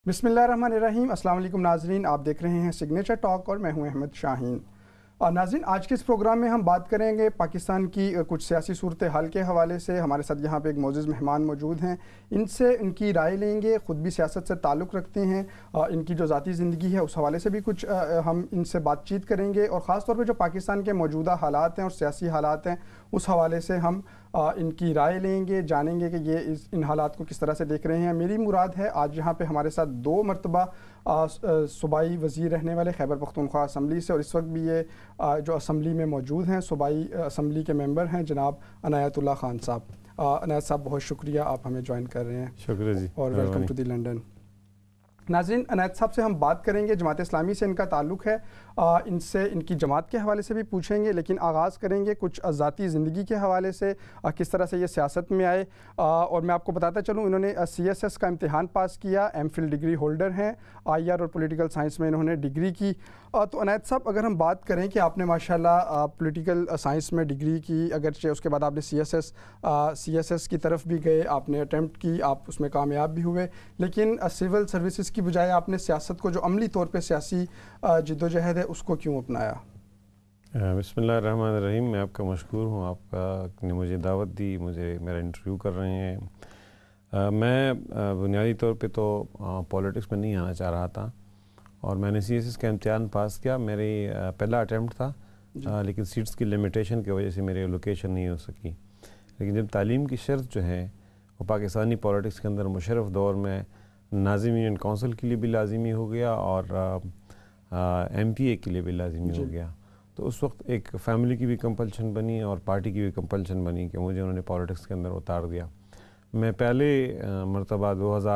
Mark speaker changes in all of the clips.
Speaker 1: बिस्मिल्लाहिर्रहमानिर्रहीम। अस्सलाम वालेकुम नाज़रीन, आप देख रहे हैं सिग्नेचर टॉक और मैं हूं अहमद शाहीन। नाज़रीन, आज के इस प्रोग्राम में हम बात करेंगे पाकिस्तान की कुछ सियासी सूरत हाल के हवाले से। हमारे साथ यहाँ पे एक मोअज़्ज़ज़ मेहमान मौजूद हैं, इनसे इनकी राय लेंगे। ख़ुद भी सियासत से ताल्लुक़ रखते हैं, इनकी जो ज़ाती ज़िंदगी है उस हवाले से भी कुछ हम इनसे बातचीत करेंगे और ख़ास तौर पे जो पाकिस्तान के मौजूदा हालात हैं और सियासी हालात हैं उस हवाले से हम इनकी राय लेंगे, जानेंगे कि ये इन हालात को किस तरह से देख रहे हैं। मेरी मुराद है आज यहाँ पे हमारे साथ 2 मरतबा सूबाई वज़ीर रहने वाले खैबर पख्तूनख्वा असम्बली से और इस वक्त भी ये जो असम्बली में मौजूद हैं सूबाई असम्बली के मेंबर हैं जनाब इनायतुल्लाह खान साहब। इनायत साहब, बहुत शुक्रिया आप हमें ज्वाइन कर रहे हैं।
Speaker 2: शुक्रिया जी
Speaker 1: और वेलकम टू दी लंदन। नाज़रीन, इनायत साहब से हम बात करेंगे, जमात इस्लामी से इनका ताल्लुक़ है, इनसे इनकी जमात के हवाले से भी पूछेंगे, लेकिन आगाज़ करेंगे कुछ ज़ाती ज़िंदगी के हवाले से, किस तरह से ये सियासत में आए। और मैं आपको बताता चलूँ, इन्होंने CSS का इम्तिहान पास किया, MPhil डिग्री होल्डर हैं, IR और पॉलिटिकल साइंस में इन्होंने डिग्री की। तो इनायत साहब, अगर हम बात करें कि आपने माशाल्लाह पॉलिटिकल साइंस में डिग्री की, अगरचे उसके बाद आपने CSS की तरफ भी गए, आपने अटैम्प्ट की, आप उसमें कामयाब भी हुए, लेकिन सिविल सर्विसेज की बजाय आपने सियासत को जो अमली तौर पे सियासी जिद्दोजहद है उसको क्यों अपनाया?
Speaker 2: बिस्मिल्लाहिर्रहमानिर्रहीम। मैं आपका मशकूर हूँ, आपने मुझे दावत दी, मुझे मेरा इंटरव्यू कर रहे हैं। मैं बुनियादी तौर पे तो पॉलिटिक्स में नहीं आना चाह रहा था और मैंने CSS का इम्तिहान पास किया। मेरी पहला अटैम्प्ट था, लेकिन सीट्स की लिमिटेशन की वजह से मेरी एलोकेशन नहीं हो सकी। लेकिन जब तालीम की शर्त जो है वो पाकिस्तानी पॉलिटिक्स के अंदर मुशर्रफ दौर में नाज़िम यूनियन काउंसिल के लिए भी लाजिमी हो गया और MPA के लिए भी लाजिमी हो गया, तो उस वक्त एक फ़ैमिली की भी कंपल्शन बनी और पार्टी की भी कंपल्शन बनी कि मुझे उन्होंने पॉलिटिक्स के अंदर उतार दिया। मैं पहले मरतबा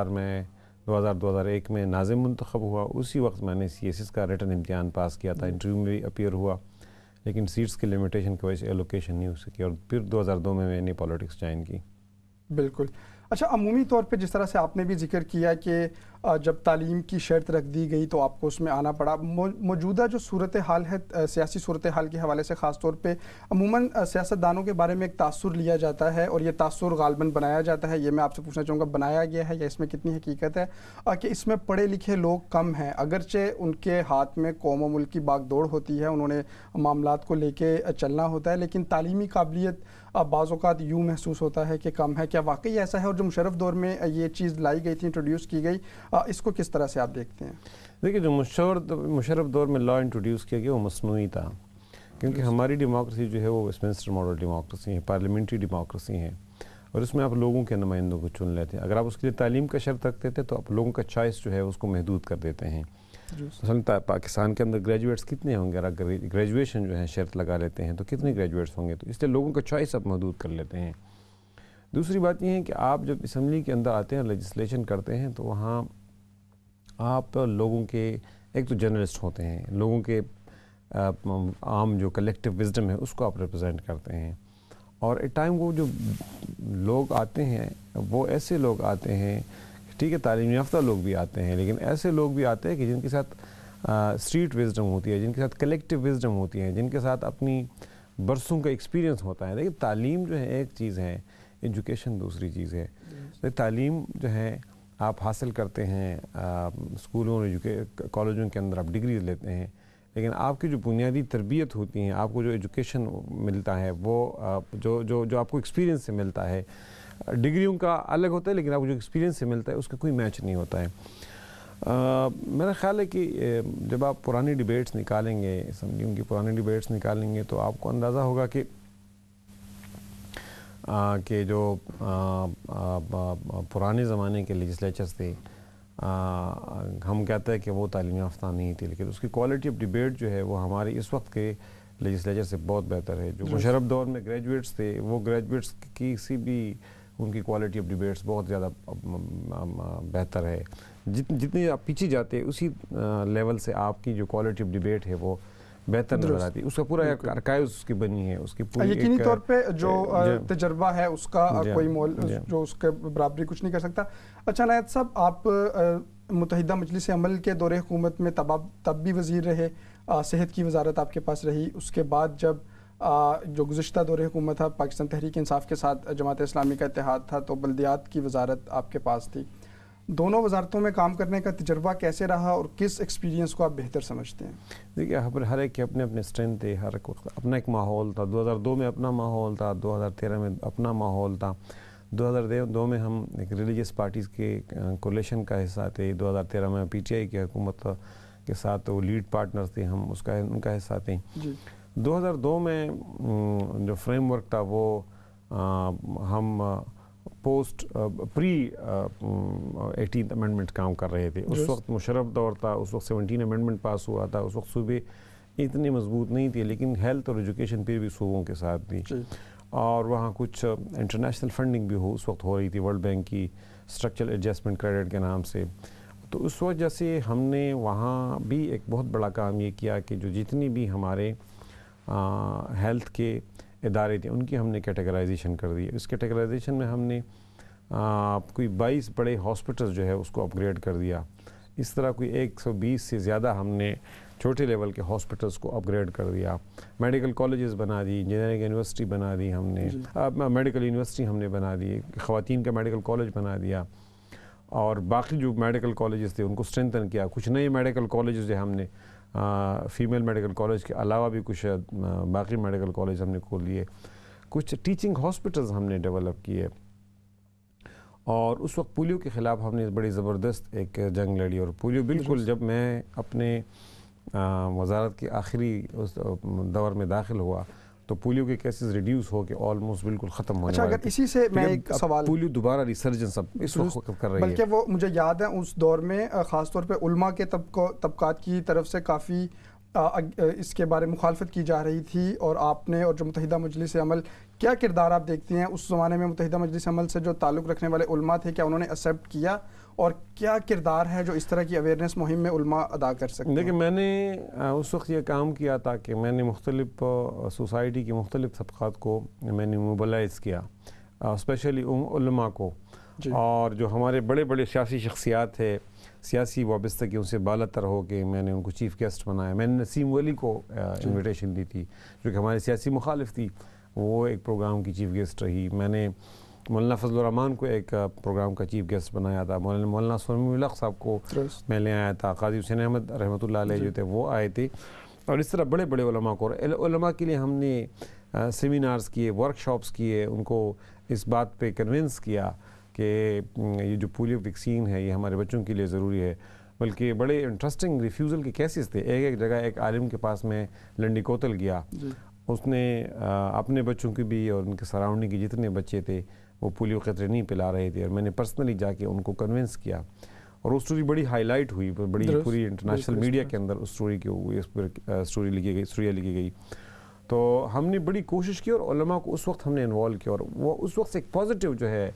Speaker 2: 2001 में नाज़िम मुंतखब हुआ। उसी वक्त मैंने CSS का रिटन इम्तिहान पास किया था, इंटरव्यू में भी अपीयर हुआ, लेकिन सीट्स की लिमिटेशन की वजह से एलोकेशन नहीं हो सकी और फिर 2002 में मैंने पॉलिटिक्स ज्वाइन की।
Speaker 1: बिल्कुल। अच्छा, अमूमी तौर पे जिस तरह से आपने भी जिक्र किया कि जब तालीम की शर्त रख दी गई तो आपको उसमें आना पड़ा, मौजूदा जो सूरत हाल है सियासी सूरत हाल के हवाले से ख़ास तौर पे अमूमन सियासतदानों के बारे में एक तासुर लिया जाता है और ये तासुर गालबन बनाया जाता है। ये मैं आपसे पूछना चाहूँगा, बनाया गया है या इसमें कितनी हकीकत है कि इसमें पढ़े लिखे लोग कम हैं, अगरचे उनके हाथ में कौम व मुल्क की बागदौड़ होती है, उन्होंने मामलात को लेके चलना होता है, लेकिन तालीमी काबिलियत बाज़ औक़ात यूँ महसूस होता है कि कम है। क्या वाकई ऐसा है? और जो मुशर्रफ दौर में ये चीज़ लाई गई थी, इंट्रोड्यूस की गई, इसको किस तरह से आप देखते हैं?
Speaker 2: देखिए, जो मुशर्रफ दौर में लॉ इंट्रोड्यूस किया गया वो मसनूई था, क्योंकि हमारी डेमोक्रेसी जो है वो वेस्टमिंस्टर मॉडल डेमोक्रेसी है, पार्लियामेंट्री डेमोक्रेसी है, और उसमें आप लोगों के नुमाइंदों को चुन लेते हैं। अगर आप उसके लिए तालीम का शर्त रखते थे तो आप लोगों का चॉइस जो है उसको महदूद कर देते हैं। मसलन पाकिस्तान के अंदर ग्रेजुएट्स कितने होंगे? अगर ग्रेजुएशन जो है शर्त लगा लेते हैं तो कितने ग्रेजुएट्स होंगे? तो इसलिए लोगों का चॉइस आप महदूद कर लेते हैं। दूसरी बात यह है कि आप जब असम्बली के अंदर आते हैं, लेजिस्लेशन करते हैं, तो वहाँ आप लोगों के एक तो जर्नलिस्ट होते हैं, लोगों के आम जो कलेक्टिव विजडम है उसको आप रिप्रेजेंट करते हैं, और एक टाइम वो जो लोग आते हैं वो ऐसे लोग आते हैं, ठीक है, तालीम याफ्ता लोग भी आते हैं, लेकिन ऐसे लोग भी आते हैं कि जिनके साथ स्ट्रीट विजडम होती है, जिनके साथ कलेक्टिव विजडम होती है, जिनके साथ अपनी बरसों का एक्सपीरियंस होता है। देखिए, तालीम जो है एक चीज़ है, एजुकेशन दूसरी चीज़ है। तो तालीम जो है आप हासिल करते हैं स्कूलों और कॉलेजों के अंदर, आप डिग्री लेते हैं, लेकिन आपकी जो बुनियादी तरबियत होती है, आपको जो एजुकेशन मिलता है वो जो आपको एक्सपीरियंस से मिलता है, डिग्रियों का अलग होता है, लेकिन आपको जो एक्सपीरियंस से मिलता है उसका कोई मैच नहीं होता है। मेरा ख्याल है कि जब आप पुरानी डिबेट्स निकालेंगे, असम्बलियों की पुरानी डिबेट्स निकालेंगे, तो आपको अंदाज़ा होगा कि जो पुराने ज़माने के लेजिस्लेचर्स थे, हम कहते हैं कि वो तालीम याफ्ता नहीं थी, लेकिन उसकी क्वालिटी ऑफ डिबेट जो है वो हमारे इस वक्त के लेजिस्लेचर से बहुत बेहतर है। जो मुशर्रफ दौर में ग्रेजुएट्स थे, वो ग्रेजुएट्स की सी भी उनकी क्वालिटी ऑफ डिबेट्स बहुत ज़्यादा बेहतर है। जितने आप पीछे जाते हैं उसी लेवल से आपकी जो क्वालिटी ऑफ डिबेट है वो बेहतर नजर आती है। उसका पूरा आर्काइव उसकी बनी है, उसकी पूरी
Speaker 1: यकीनी तौर पे जो तजर्बा है उसका कोई मोल जो उसके बराबरी कुछ नहीं कर सकता। अच्छा इनायत साहब, आप मुत्तहिदा मजलिस अमल के दौरे हुकूमत में तब भी वज़ीर रहे, सेहत की वजारत आपके पास रही, उसके बाद जब जो गुज़िश्ता दौरे हुकूमत था पाकिस्तान तहरीक इंसाफ के साथ जमात इस्लामी का इत्तेहाद था तो बल्दियात की वजारत आपके पास थी। دونوں وزارتوں میں کام کرنے کا تجربہ کیسے رہا اور کس ایکسپیرینس کو آپ بہتر سمجھتے ہیں؟
Speaker 2: دیکھیے ہر ایک کے اپنے اپنے اسٹرینتھ تھے، ہر ایک اپنا ایک ماحول تھا. 2002 میں اپنا ماحول تھا، 2013 میں اپنا ماحول تھا. 2002 میں ہم ایک ریلیجیس پارٹیز کے کولیشن کا حصہ تھے. 2013 میں پی ٹی آئی کی حکومت کے ساتھ وہ لیڈ پارٹنرز تھے، ہم ان کا حصہ تھے. 2002 میں جو فریم ورک تھا وہ ہم پوسٹ پری 18th امینڈمنٹ کام کر رہے تھے. اس وقت مشرف دور تھا، اس وقت 17 امینڈمنٹ پاس ہوا تھا. اس وقت صوبے اتنی مضبوط نہیں تھی، لیکن ہیلتھ اور ایجوکیشن پہ بھی صوبوں کے ساتھ تھی. اور وہاں کچھ انٹرنیشنل فنڈنگ بھی اس وقت ہو رہی تھی ورلڈ بینک کی اسٹرکچرل ایڈجسٹمنٹ کریڈٹ کے نام سے. تو اس وجہ سے ہم نے وہاں بھی ایک بہت بڑا کام یہ کیا کہ جو جتنی بھی ہمارے ہیلتھ کے ادارے تھے ان کی ہم نے کیٹیگرائزیشن کر دی. اس کیٹیگرائزیشن میں ہم نے کوئی 22 بڑے ہاسپٹلز جو ہے اس کو اپ گریڈ کر دیا. اس طرح کوئی 120 سے زیادہ ہم نے چھوٹے لیول کے ہاسپٹلز کو اپ گریڈ کر دیا. میڈیکل کالجز بنا دی، انجینئرنگ یونیورسٹی بنا دی ہم نے، میڈیکل یونیورسٹی ہم نے بنا دی، خواتین کا میڈیکل کالج بنا دیا. اور باقی جو میڈیکل کالجز تھے ان کو اسٹرینتھن کیا. کچھ نئے میڈیکل کالجز جو ہم نے فیمیل میڈیکل کالج کے علاوہ بھی کچھ باقی میڈیکل کالج ہم نے کھول لیے. کچھ ٹیچنگ ہاسپٹلز ہم نے ڈیولپ کیے. اور اس وقت پولیو کے خلاف ہم نے بڑی زبردست ایک جنگ لڑی. اور پولیو بالکل جب میں اپنے وزارت کے آخری اس دور میں داخل ہوا تو پولیو کے کیسز ریڈیوس ہو کے آلموسٹ بالکل ختم ہونے والے
Speaker 1: اگر اسی سے میں ایک سوال،
Speaker 2: پولیو دوبارہ ریسرجنس اب اس وقت کر رہی ہے.
Speaker 1: بلکہ وہ مجھے یاد ہے اس دور میں خاص طور پہ علماء کے طبقات کی طرف سے کافی اس کے بارے مخالفت کی جا رہی تھی. اور آپ نے اور جو متحدہ مجلس عمل، کیا کردار آپ دیکھتے ہیں اس زمانے میں متحدہ مجلس عمل سے جو تعلق رکھنے والے علماء تھے، کیا انہوں نے ایکسیپٹ کیا اور کیا کردار ہے جو اس طرح کی اویئرنیس مہم میں علماء ادا کر سکتے ہیں؟
Speaker 2: دیکھیں میں نے اس وقت یہ کام کیا تھا کہ میں نے مختلف سوسائٹی کے مختلف طبقات کو میں نے موبلائز کیا، اسپیشلی علماء کو. اور جو ہمارے بڑے بڑے سیاسی شخصیات ہیں، سیاسی وابستگیوں سے بالا تر ہو کے میں نے ان کو چیف گیسٹ بنایا. میں نے نسیم ولی کو انویٹیشن دی تھی جو کہ ہمارے سیاسی مخالف تھی، وہ ایک پروگرام کی چیف گیسٹ رہی. میں نے مولانا فضل الرحمان کو ایک پروگرام کا چیف گیسٹ بنایا تھا. مولانا سلمی الحق صاحب کو میں لے آیا تھا. قاضی حسین احمد رحمۃ اللہ علیہ جو تھے وہ آئے تھے. اور اس طرح بڑے بڑے علماء کو، علماء کے لیے ہم نے سیمینارز کیے، ورک شاپس کیے، ان کو اس بات پہ کنونس کیا کہ یہ جو پولیو ویکسین ہے یہ ہمارے بچوں کے لیے ضروری ہے. بلکہ بڑے انٹرسٹنگ ریفیوزل کے کیسز تھے. ایک جگہ ایک عالم کے پاس میں لنڈی کوتل گیا، اس نے اپنے بچوں کی بھی اور ان کے سراؤنڈنگ کے جتنے بچے تھے وہ پولیو قطرے نہیں پلا رہے تھے، اور میں نے پرسنلی جا کے ان کو کنونس کیا. اور وہ اسٹوری بڑی ہائی لائٹ ہوئی، بڑی پوری انٹرنیشنل میڈیا کے اندر اس اسٹوری کی اسٹوری لکھی گئی. تو ہم نے بڑی کوشش کی اور علماء کو اس وقت ہم نے انوالو کیا، اور وہ اس وقت سے ایک پازیٹیو جو ہے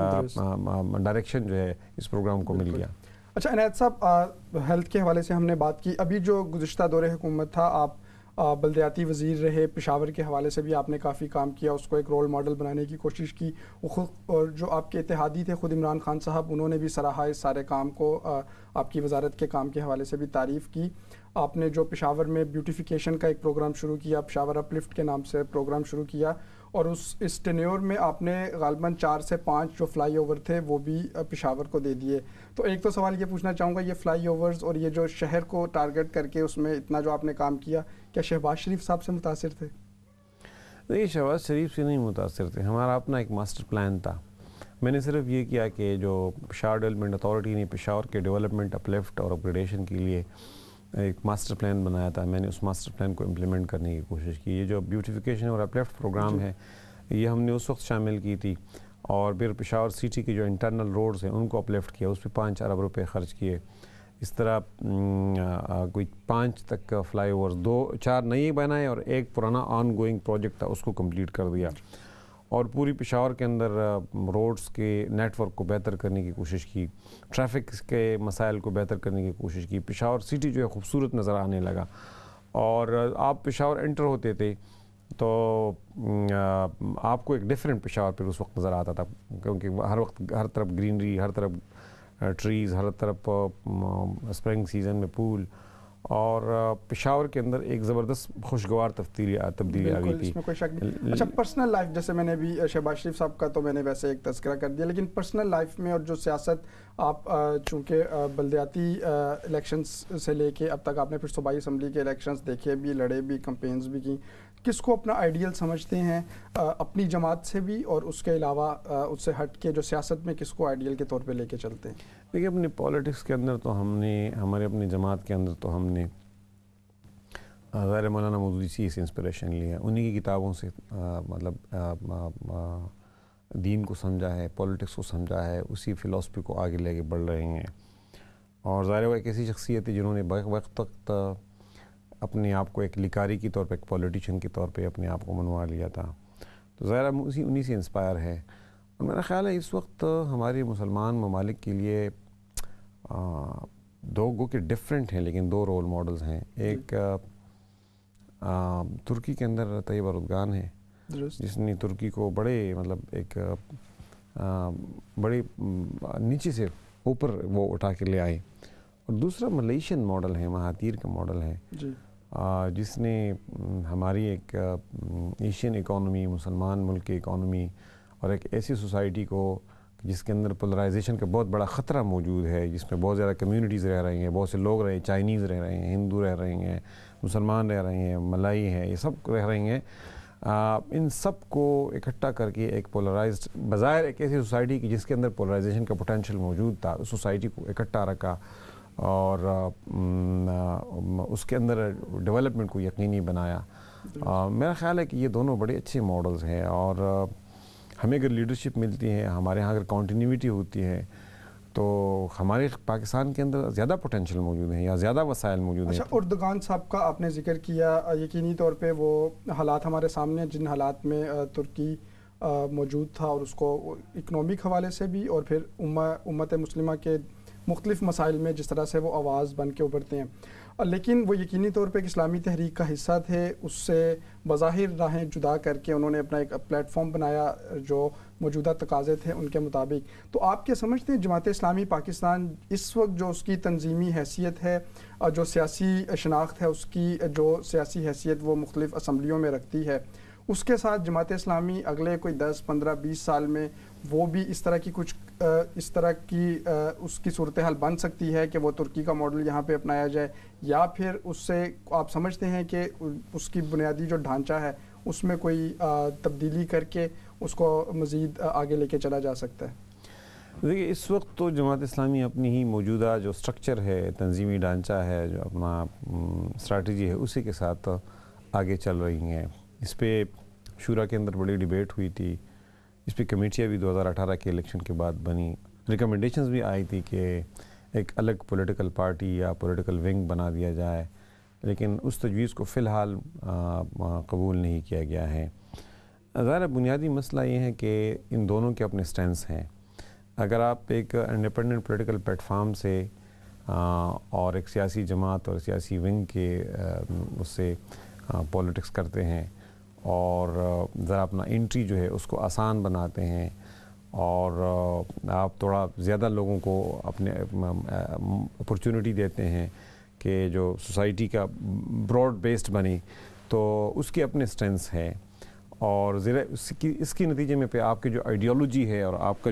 Speaker 2: ڈائریکشن جو ہے اس پروگرام کو مل گیا.
Speaker 1: اچھا عنایت صاحب، ہیلتھ کے حوالے سے ہم نے بات کی. ابھی جو گزشتہ دور حکومت تھا، آپ بلدیاتی وزیر رہے، پشاور کے حوالے سے بھی آپ نے کافی کام کیا، اس کو ایک رول ماڈل بنانے کی کوشش کی. اور جو آپ کے اتحادی تھے خود عمران خان صاحب، انہوں نے بھی سراہا اس سارے کام کو، آپ کی وزارت کے کام کے حوالے سے بھی تعریف کی. آپ نے جو پشاور میں بیوٹیفیکیشن کا ایک پروگرام شروع کیا، پشاور اپ لفٹ کے نام سے پروگرام شروع کیا، اور اس ٹینیور میں آپ نے غالباً 4 سے 5 جو فلائی اوور تھے وہ بھی پشاور کو دے دیے. تو ایک تو سوال یہ پوچھنا چاہوں گا، یہ فلائی اوورز اور یہ جو شہر کو ٹارگٹ کر کے اس میں اتنا جو آپ نے کام کیا، کیا شہباز شریف صاحب سے متاثر تھے؟
Speaker 2: نہیں، شہباز شریف سے نہیں متاثر تھے. ہمارا اپنا ایک ماسٹر پلان تھا. میں نے صرف یہ کیا کہ جو پشاور ڈیولپمنٹ اتھارٹی نے پشاور کے ڈیولپمنٹ اپ لفٹ اور اپ گریڈیشن کے لیے ایک ماسٹر پلان بنایا تھا، میں نے اس ماسٹر پلان کو امپلیمنٹ کرنے کی کوشش کی. یہ جو بیوٹیفیکیشن اور اپ لفٹ پروگرام ہے یہ ہم نے اس وقت شامل کی تھی. اور پھر پشاور سٹی کے جو انٹرنل روڈز ہیں ان کو اپ لفٹ کیا، اس پہ 5 ارب روپے خرچ کیے. اس طرح کوئی 5 تک فلائی اوورز، 4 نئے بنائے اور ایک پرانا آن گوئنگ پروجیکٹ تھا اس کو کمپلیٹ کر دیا. اور پوری پشاور کے اندر روڈز کے نیٹ ورک کو بہتر کرنے کی کوشش کی، ٹریفک کے مسائل کو بہتر کرنے کی کوشش کی. پشاور سٹی جو ہے خوبصورت نظر آنے لگا. اور آپ پشاور انٹر ہوتے تھے تو آپ کو ایک ڈیفرنٹ پشاور پھر اس وقت نظر آتا تھا، کیونکہ ہر وقت ہر طرف گرینری، ہر طرف ٹریز، ہر طرف اسپرنگ سیزن میں پول. اور پشاور کے اندر ایک زبردست خوشگوار تبدیلی آ گئی تھی.
Speaker 1: اس میں کوئی شک نہیں. اچھا پرسنل لائف, جیسے میں نے بھی شہباز شریف صاحب کا تو میں نے ویسے ایک تذکرہ کر دیا, لیکن پرسنل لائف میں اور جو سیاست آپ چونکہ بلدیاتی الیکشنز سے لے کے اب تک آپ نے پھر صوبائی اسمبلی کے الیکشنز دیکھے بھی, لڑے بھی, کمپینز بھی کی, کس کو اپنا آئیڈیل سمجھتے ہیں اپنی جماعت سے بھی, اور اس کے علاوہ اس سے ہٹ کے جو سیاست میں کس کو آئیڈیل کے طور پہ لے کے چلتے ہیں؟
Speaker 2: دیکھیے اپنی پالیٹکس کے اندر تو ہم نے, ہمارے اپنی جماعت کے اندر تو ہم نے ظاہر مولانا مودودی سے انسپریشن لی ہے, انہی کی کتابوں سے مطلب دین کو سمجھا ہے, پالیٹکس کو سمجھا ہے, اسی فلسفی کو آگے لے کے بڑھ رہے ہیں. اور ظاہر وہ ایک ایسی شخصیت ہے جنہوں نے وقت تک اپنے آپ کو ایک لکاری کے طور پہ, ایک پولیٹیشین کے طور پہ اپنے آپ کو منوا لیا تھا. تو ظاہر انہی سے انسپائر ہے. اور میرا خیال ہے اس وقت ہمارے مسلمان ممالک کے لیے دو گو کے ڈفرینٹ ہیں لیکن دو رول ماڈلز ہیں. ایک ترکی کے اندر طیب اردگان ہے جس نے ترکی کو بڑے مطلب ایک بڑے نیچے سے اوپر وہ اٹھا کے لے آئے. اور دوسرا ملیشین ماڈل ہے, مہاتیر کا ماڈل ہے جس نے ہماری ایک ایشین اکانومی, مسلمان ملک کی اکانومی اور ایک ایسی سوسائٹی کو جس کے اندر پولرائزیشن کا بہت بڑا خطرہ موجود ہے, جس میں بہت زیادہ کمیونٹیز رہ رہی ہیں, بہت سے لوگ رہے ہیں, چائنیز رہ رہے ہیں, ہندو رہ رہے ہیں, مسلمان رہ رہے ہیں, ملائی ہیں, یہ سب رہ رہے ہیں. ان سب کو اکٹھا کر کے ایک پولرائزڈ بظاہر ایک ایسی سوسائٹی کی جس کے اندر پولرائزیشن کا پوٹینشیل موجود تھا, اس سوسائٹی کو اکٹھا رکھا اور اس کے اندر ڈیولپمنٹ کو یقینی بنایا. میرا خیال ہے کہ یہ دونوں بڑے اچھے ماڈلز ہیں, اور ہمیں اگر لیڈرشپ ملتی ہے, ہمارے ہاں اگر کنٹینیوٹی ہوتی ہے, تو ہمارے پاکستان کے اندر زیادہ پوٹینشیل موجود ہیں یا زیادہ وسائل موجود ہیں.
Speaker 1: اچھا اردگان صاحب کا آپ نے ذکر کیا, یقینی طور پہ وہ حالات ہمارے سامنے جن حالات میں ترکی موجود تھا, اور اس کو اکنامک حوالے سے بھی اور پھر امت مسلمہ کے مختلف مسائل میں جس طرح سے وہ آواز بن کے ابھرتے ہیں, لیکن وہ یقینی طور پہ ایک اسلامی تحریک کا حصہ تھے. اس سے بظاہر راہیں جدا کر کے انہوں نے اپنا ایک پلیٹ فارم بنایا جو موجودہ تقاضے تھے ان کے مطابق. تو آپ کیا سمجھتے ہیں جماعت اسلامی پاکستان اس وقت جو اس کی تنظیمی حیثیت ہے, جو سیاسی شناخت ہے, اس کی جو سیاسی حیثیت وہ مختلف اسمبلیوں میں رکھتی ہے, اس کے ساتھ جماعت اسلامی اگلے کوئی 10, 15, 20 سال میں وہ بھی اس طرح کی کچھ اس طرح کی اس کی صورتحال بن سکتی ہے کہ وہ ترکی کا ماڈل یہاں پہ اپنایا جائے, یا پھر اس سے آپ سمجھتے ہیں کہ اس کی بنیادی جو ڈھانچہ ہے اس میں کوئی تبدیلی کر کے اس کو مزید آگے لے کے چلا جا سکتا ہے؟
Speaker 2: دیکھیے اس وقت تو جماعت اسلامی اپنی ہی موجودہ جو سٹرکچر ہے, تنظیمی ڈھانچہ ہے, جو اپنا اسٹریٹجی ہے, اسی کے ساتھ آگے چل رہی ہیں. اس پہ شورا کے اندر بڑی ڈیبیٹ ہوئی تھی, اس پہ کمیٹیاں بھی 2018 کے الیکشن کے بعد بنی, ریکمنڈیشنز بھی آئی تھی کہ ایک الگ پولیٹیکل پارٹی یا پولیٹیکل ونگ بنا دیا جائے, لیکن اس تجویز کو فی الحال قبول نہیں کیا گیا ہے. ظاہر بنیادی مسئلہ یہ ہے کہ ان دونوں کے اپنے سٹینس ہیں. اگر آپ ایک انڈیپینڈنٹ پولیٹیکل پلیٹ فارم سے اور ایک سیاسی جماعت اور سیاسی ونگ کے اس سے پولیٹکس کرتے ہیں اور ذرا اپنا انٹری جو ہے اس کو آسان بناتے ہیں, اور آپ تھوڑا زیادہ لوگوں کو اپنے اپرچونٹی دیتے ہیں کہ جو سوسائٹی کا براڈ بیسڈ بنے, تو اس کے اپنے سٹرینث ہے. اور ذرا اس کی نتیجے میں پہ آپ کی جو آئیڈیالوجی ہے اور آپ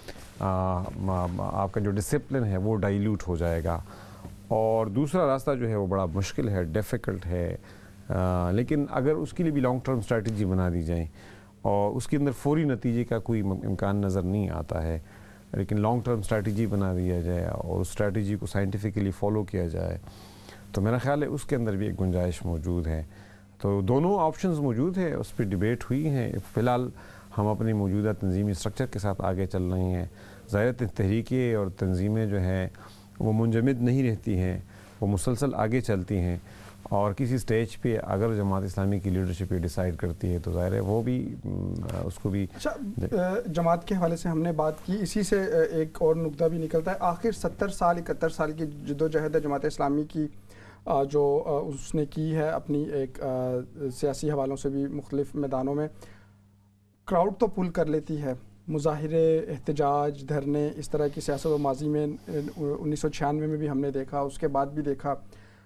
Speaker 2: کا جو ڈسپلن ہے وہ ڈائیلیوٹ ہو جائے گا. اور دوسرا راستہ جو ہے وہ بڑا مشکل ہے, ڈیفیکلٹ ہے, لیکن اگر اس کے لیے بھی لانگ ٹرم اسٹریٹجی بنا دی جائے اور اس کے اندر فوری نتیجے کا کوئی امکان نظر نہیں آتا ہے, لیکن لانگ ٹرم اسٹریٹجی بنا دیا جائے اور اس اسٹریٹجی کو سائنٹیفکلی فالو کیا جائے, تو میرا خیال ہے اس کے اندر بھی ایک گنجائش موجود ہے. تو دونوں آپشنز موجود ہے, اس پہ ڈیبیٹ ہوئی ہیں. فی الحال ہم اپنی موجودہ تنظیمی اسٹرکچر کے ساتھ آگے چل رہے ہیں. ظاہر تحریکیں اور تنظیمیں جو ہیں وہ منجمد نہیں رہتی ہیں, وہ مسلسل آگے چلتی ہیں, اور کسی سٹیج پہ اگر جماعت اسلامی کی لیڈرشپ یہ ڈیسائیڈ کرتی ہے تو ظاہر ہے وہ بھی اس کو بھی.
Speaker 1: اچھا جماعت کے حوالے سے ہم نے بات کی, اسی سے ایک اور نقطہ بھی نکلتا ہے. آخر 70 سال 71 سال کی جدوجہد ہے جماعت اسلامی کی, جو اس نے کی ہے اپنی ایک سیاسی حوالوں سے بھی مختلف میدانوں میں. کراؤڈ تو پل کر لیتی ہے, مظاہرے, احتجاج, دھرنے, اس طرح کی سیاست و ماضی میں 1996 میں بھی ہم نے دیکھا, اس کے بعد بھی دیکھا.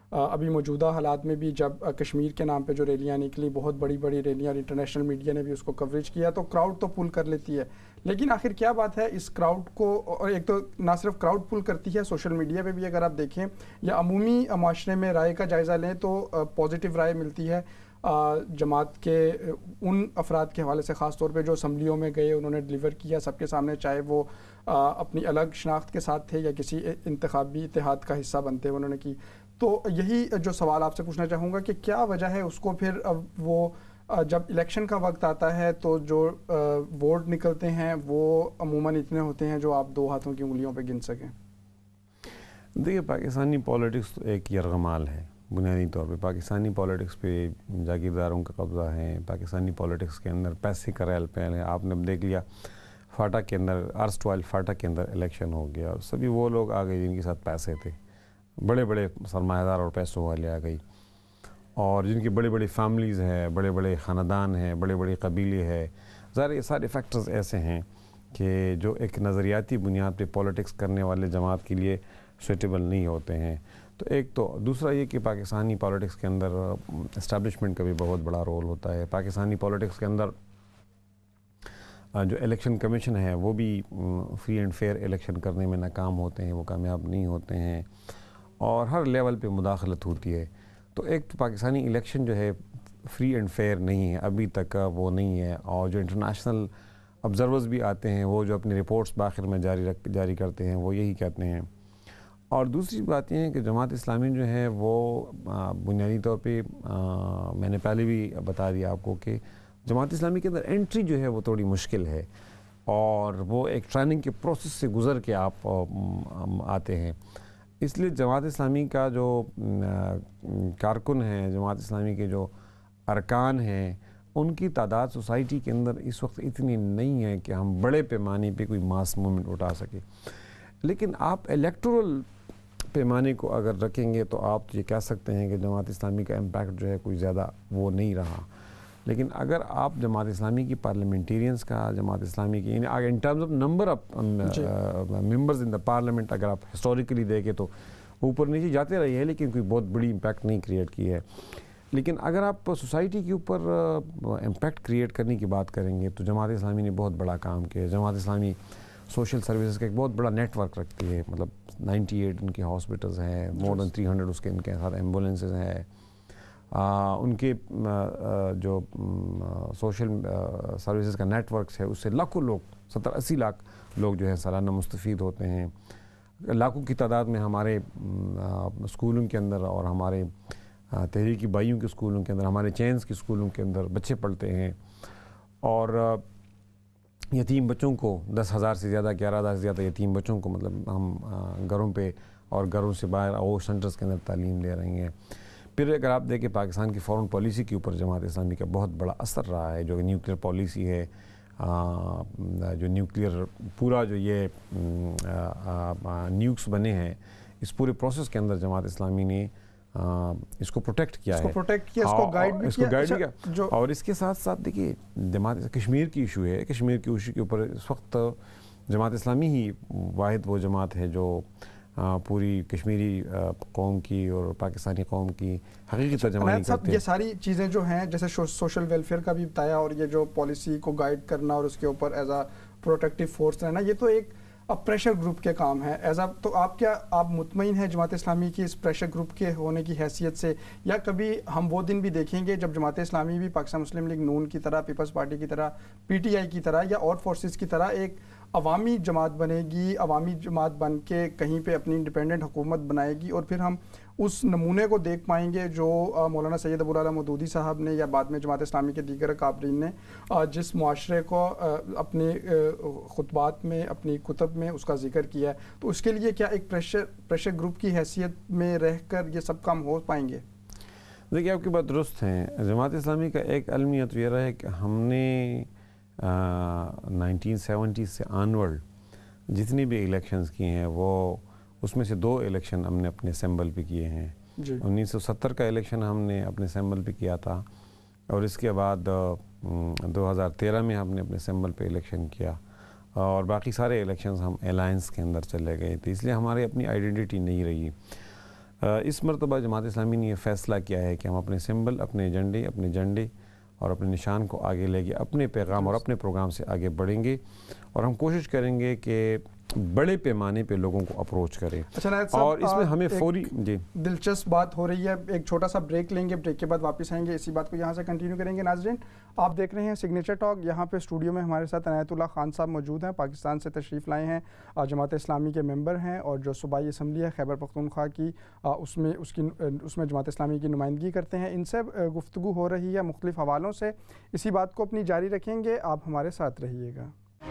Speaker 1: ابھی موجودہ حالات میں بھی جب کشمیر کے نام پہ جو ریلیاں نکلی، بہت بڑی بڑی ریلیاں، اور انٹرنیشنل میڈیا نے بھی اس کو کوریج کیا، تو کراؤڈ تو پول کر لیتی ہے، لیکن آخر کیا بات ہے اس کراؤڈ کو؟ اور ایک تو نہ صرف کراؤڈ پول کرتی ہے، سوشل میڈیا پہ بھی اگر آپ دیکھیں یا عمومی معاشرے میں رائے کا جائزہ لیں تو پازیٹیو رائے ملتی ہے جماعت کے ان افراد کے حوالے سے، خاص طور پہ جو اسمبلیوں میں گئے، انہوں نے ڈیلیور کیا سب کے سامنے، چاہے وہ اپنی الگ شناخت کے ساتھ تھے یا کسی انتخابی اتحاد کا حصہ بنتے انہوں نے کی۔ تو یہی جو سوال آپ سے پوچھنا چاہوں گا کہ کیا وجہ ہے اس کو پھر وہ جب الیکشن کا وقت آتا ہے تو جو ووٹ نکلتے ہیں وہ عموماً اتنے ہوتے ہیں جو آپ دو ہاتھوں کی انگلیوں پہ گن سکیں؟
Speaker 2: دیکھیے، پاکستانی پالیٹکس تو ایک یرغمال ہے بنیادی طور پہ۔ پاکستانی پالیٹکس پہ جاگیرداروں کا قبضہ ہے، پاکستانی پالیٹکس کے اندر پیسے کا ریل پہل ہے۔ آپ نے دیکھ لیا فاٹا کے اندر، ارسٹوائل فاٹا کے اندر الیکشن ہو گیا، اور سبھی وہ لوگ آ گئے جن کے ساتھ پیسے تھے، بڑے بڑے سرمایہ دار اور پیسوں والے آ گئی، اور جن کی بڑی بڑی فیملیز ہیں، بڑے بڑے خاندان ہیں، بڑے بڑے قبیلے ہیں۔ ظاہر یہ سارے فیکٹرز ایسے ہیں کہ جو ایک نظریاتی بنیاد پہ پالیٹکس کرنے والے جماعت کے لیے سوٹیبل نہیں ہوتے ہیں۔ تو ایک تو دوسرا یہ کہ پاکستانی پالیٹکس کے اندر اسٹیبلشمنٹ کا بھی بہت بڑا رول ہوتا ہے۔ پاکستانی پالیٹکس کے اندر جو الیکشن کمیشن ہے وہ بھی فری اینڈ فیئر الیکشن کرنے میں ناکام ہوتے ہیں، وہ کامیاب نہیں ہوتے ہیں، اور ہر لیول پہ مداخلت ہوتی ہے۔ تو ایک تو پاکستانی الیکشن جو ہے فری اینڈ فیئر نہیں ہے، ابھی تک وہ نہیں ہے، اور جو انٹرنیشنل آبزرورز بھی آتے ہیں وہ جو اپنی رپورٹس بآخر میں جاری کرتے ہیں وہ یہی کہتے ہیں۔ اور دوسری بات یہ ہے کہ جماعت اسلامی جو ہے وہ بنیادی طور پہ میں نے پہلے بھی بتا دیا آپ کو کہ جماعت اسلامی کے اندر انٹری جو ہے وہ تھوڑی مشکل ہے، اور وہ ایک ٹریننگ کے پروسیس سے گزر کے آپ آتے ہیں۔ اس لیے جماعت اسلامی کا جو کارکن ہیں، جماعت اسلامی کے جو ارکان ہیں، ان کی تعداد سوسائٹی کے اندر اس وقت اتنی نہیں ہے کہ ہم بڑے پیمانے پہ کوئی ماس موومنٹ اٹھا سکیں۔ لیکن آپ الیکٹورل پیمانے کو اگر رکھیں گے تو آپ یہ کہہ سکتے ہیں کہ جماعت اسلامی کا امپیکٹ جو ہے کوئی زیادہ وہ نہیں رہا۔ لیکن اگر آپ جماعت اسلامی کی پارلیمنٹیرینز کا، جماعت اسلامی کی in terms of number of members in the parliament اگر آپ ہسٹوریکلی دیکھیں تو اوپر نیچے جاتے رہے ہیں، لیکن کوئی بہت بڑی امپیکٹ نہیں کریٹ کی ہے۔ لیکن اگر آپ سوسائٹی کے اوپر امپیکٹ کریٹ کرنے کی بات کریں گے تو جماعت اسلامی نے بہت بڑا کام کیا ہے۔ جماعت اسلامی سوشل سروسز کا ایک بہت بڑا نیٹ ورک رکھتی ہے، مطلب 98 ان کے ہاسپٹلز ہیں، مور دین 300 اس کے ان کے ساتھ ایمبولینسز ہیں، ان کے جو سوشل سروسز کا نیٹ ورکس ہے اس سے لاکھوں لوگ، 70-80 لاکھ لوگ جو ہے سالانہ مستفید ہوتے ہیں۔ لاکھوں کی تعداد میں ہمارے اسکولوں کے اندر اور ہمارے تحریکی بھائیوں کے اسکولوں کے اندر، ہمارے چینز کے اسکولوں کے اندر بچے پڑھتے ہیں، اور یتیم بچوں کو 10,000 سے زیادہ، 11,000 سے زیادہ یتیم بچوں کو مطلب ہم گھروں پہ اور گھروں سے باہر وہ سینٹرز کے اندر تعلیم دے رہے ہیں۔ پھر اگر آپ دیکھیں پاکستان کی فورن پالیسی کے اوپر جماعت اسلامی کا بہت بڑا اثر رہا ہے، جو نیوکلیئر پالیسی ہے، جو نیوکلیئر پورا جو یہ نیوکس بنے ہیں، اس پورے پروسیس کے اندر جماعت اسلامی نے اس کو پروٹیکٹ کیا ہے،
Speaker 1: اس کو گائیڈ بھی کیا۔
Speaker 2: اور اس کے ساتھ ساتھ دیکھیے جماعت کشمیر کی ایشو ہے، کشمیر کی ایشو کے اوپر اس وقت جماعت اسلامی ہی واحد وہ جماعت ہے جو پوری کشمیری قوم کی اور پاکستانی قوم کی حقیقی ترجمانی کرتے ہیں۔
Speaker 1: یہ ساری چیزیں جو ہیں جیسے سوشل ویلفیئر کا بھی بتایا، اور یہ جو پالیسی کو گائیڈ کرنا اور اس کے اوپر ایز اے پروٹیکٹیو فورس رہنا، یہ تو ایک پریشر گروپ کے کام ہے۔ تو آپ مطمئن ہیں جماعت اسلامی کی اس پریشر گروپ کے ہونے کی حیثیت سے، یا کبھی ہم وہ دن بھی دیکھیں گے جب جماعت اسلامی بھی پاکستان مسلم لیگ نون کی طرح، پیپلز پارٹی کی طرح، پی ٹی آئی کی طرح یا اور فورسز کی طرح ایک عوامی جماعت بنے گی، عوامی جماعت بن کے کہیں پہ اپنی انڈیپینڈنٹ حکومت بنائے گی، اور پھر ہم اس نمونے کو دیکھ پائیں گے جو مولانا سید ابو العلا مودودی صاحب نے یا بعد میں جماعت اسلامی کے دیگر اکابرین نے جس معاشرے کو اپنے خطبات میں، اپنی کتب میں اس کا ذکر کیا ہے، تو اس کے لیے کیا ایک پریشر گروپ کی حیثیت میں رہ کر یہ سب کام ہو پائیں گے؟
Speaker 2: دیکھیے، آپ کی بات درست ہے۔ جماعت اسلامی کا ایک المیت یہ رہا ہے کہ ہم نے 1970 سے آنورڈ جتنی بھی الیکشنز کی ہیں وہ اس میں سے 2 الیکشن ہم نے اپنے اسمبل پہ کیے ہیں۔ 1970 کا الیکشن ہم نے اپنے اسمبل پہ کیا تھا، اور اس کے بعد 2013 میں ہم نے اپنے اسمبل پہ الیکشن کیا، اور باقی سارے الیکشنز ہم الائنس کے اندر چلے گئے تھے، اس لیے ہماری اپنی آئیڈینٹی نہیں رہی۔ اس مرتبہ جماعت اسلامی نے یہ فیصلہ کیا ہے کہ ہم اپنے سمبل، اپنے جھنڈے اور اپنے نشان کو آگے لے کے اپنے پیغام اور اپنے پروگرام سے آگے بڑھیں گے، اور ہم کوشش کریں گے کہ بڑے پیمانے پہ لوگوں کو اپروچ کریں۔ اور اس میں ہمیں فوری
Speaker 1: دلچسپ بات ہو رہی ہے، ایک چھوٹا سا بریک لیں گے، بریک کے بعد واپس آئیں گے، اسی بات کو یہاں سے کنٹینیو کریں گے۔ ناظرین، آپ دیکھ رہے ہیں سگنیچر ٹاک۔ یہاں پہ اسٹوڈیو میں ہمارے ساتھ عنایت اللہ خان صاحب موجود ہیں، پاکستان سے تشریف لائے ہیں، جماعت اسلامی کے ممبر ہیں، اور جو صوبائی اسمبلی ہے خیبر پختونخوا کی، اس میں جماعت اسلامی کی نمائندگی کرتے ہیں۔ ان سے گفتگو ہو رہی ہے مختلف حوالوں سے، اسی بات کو اپنی جاری رکھیں گے، آپ ہمارے ساتھ رہیے گا۔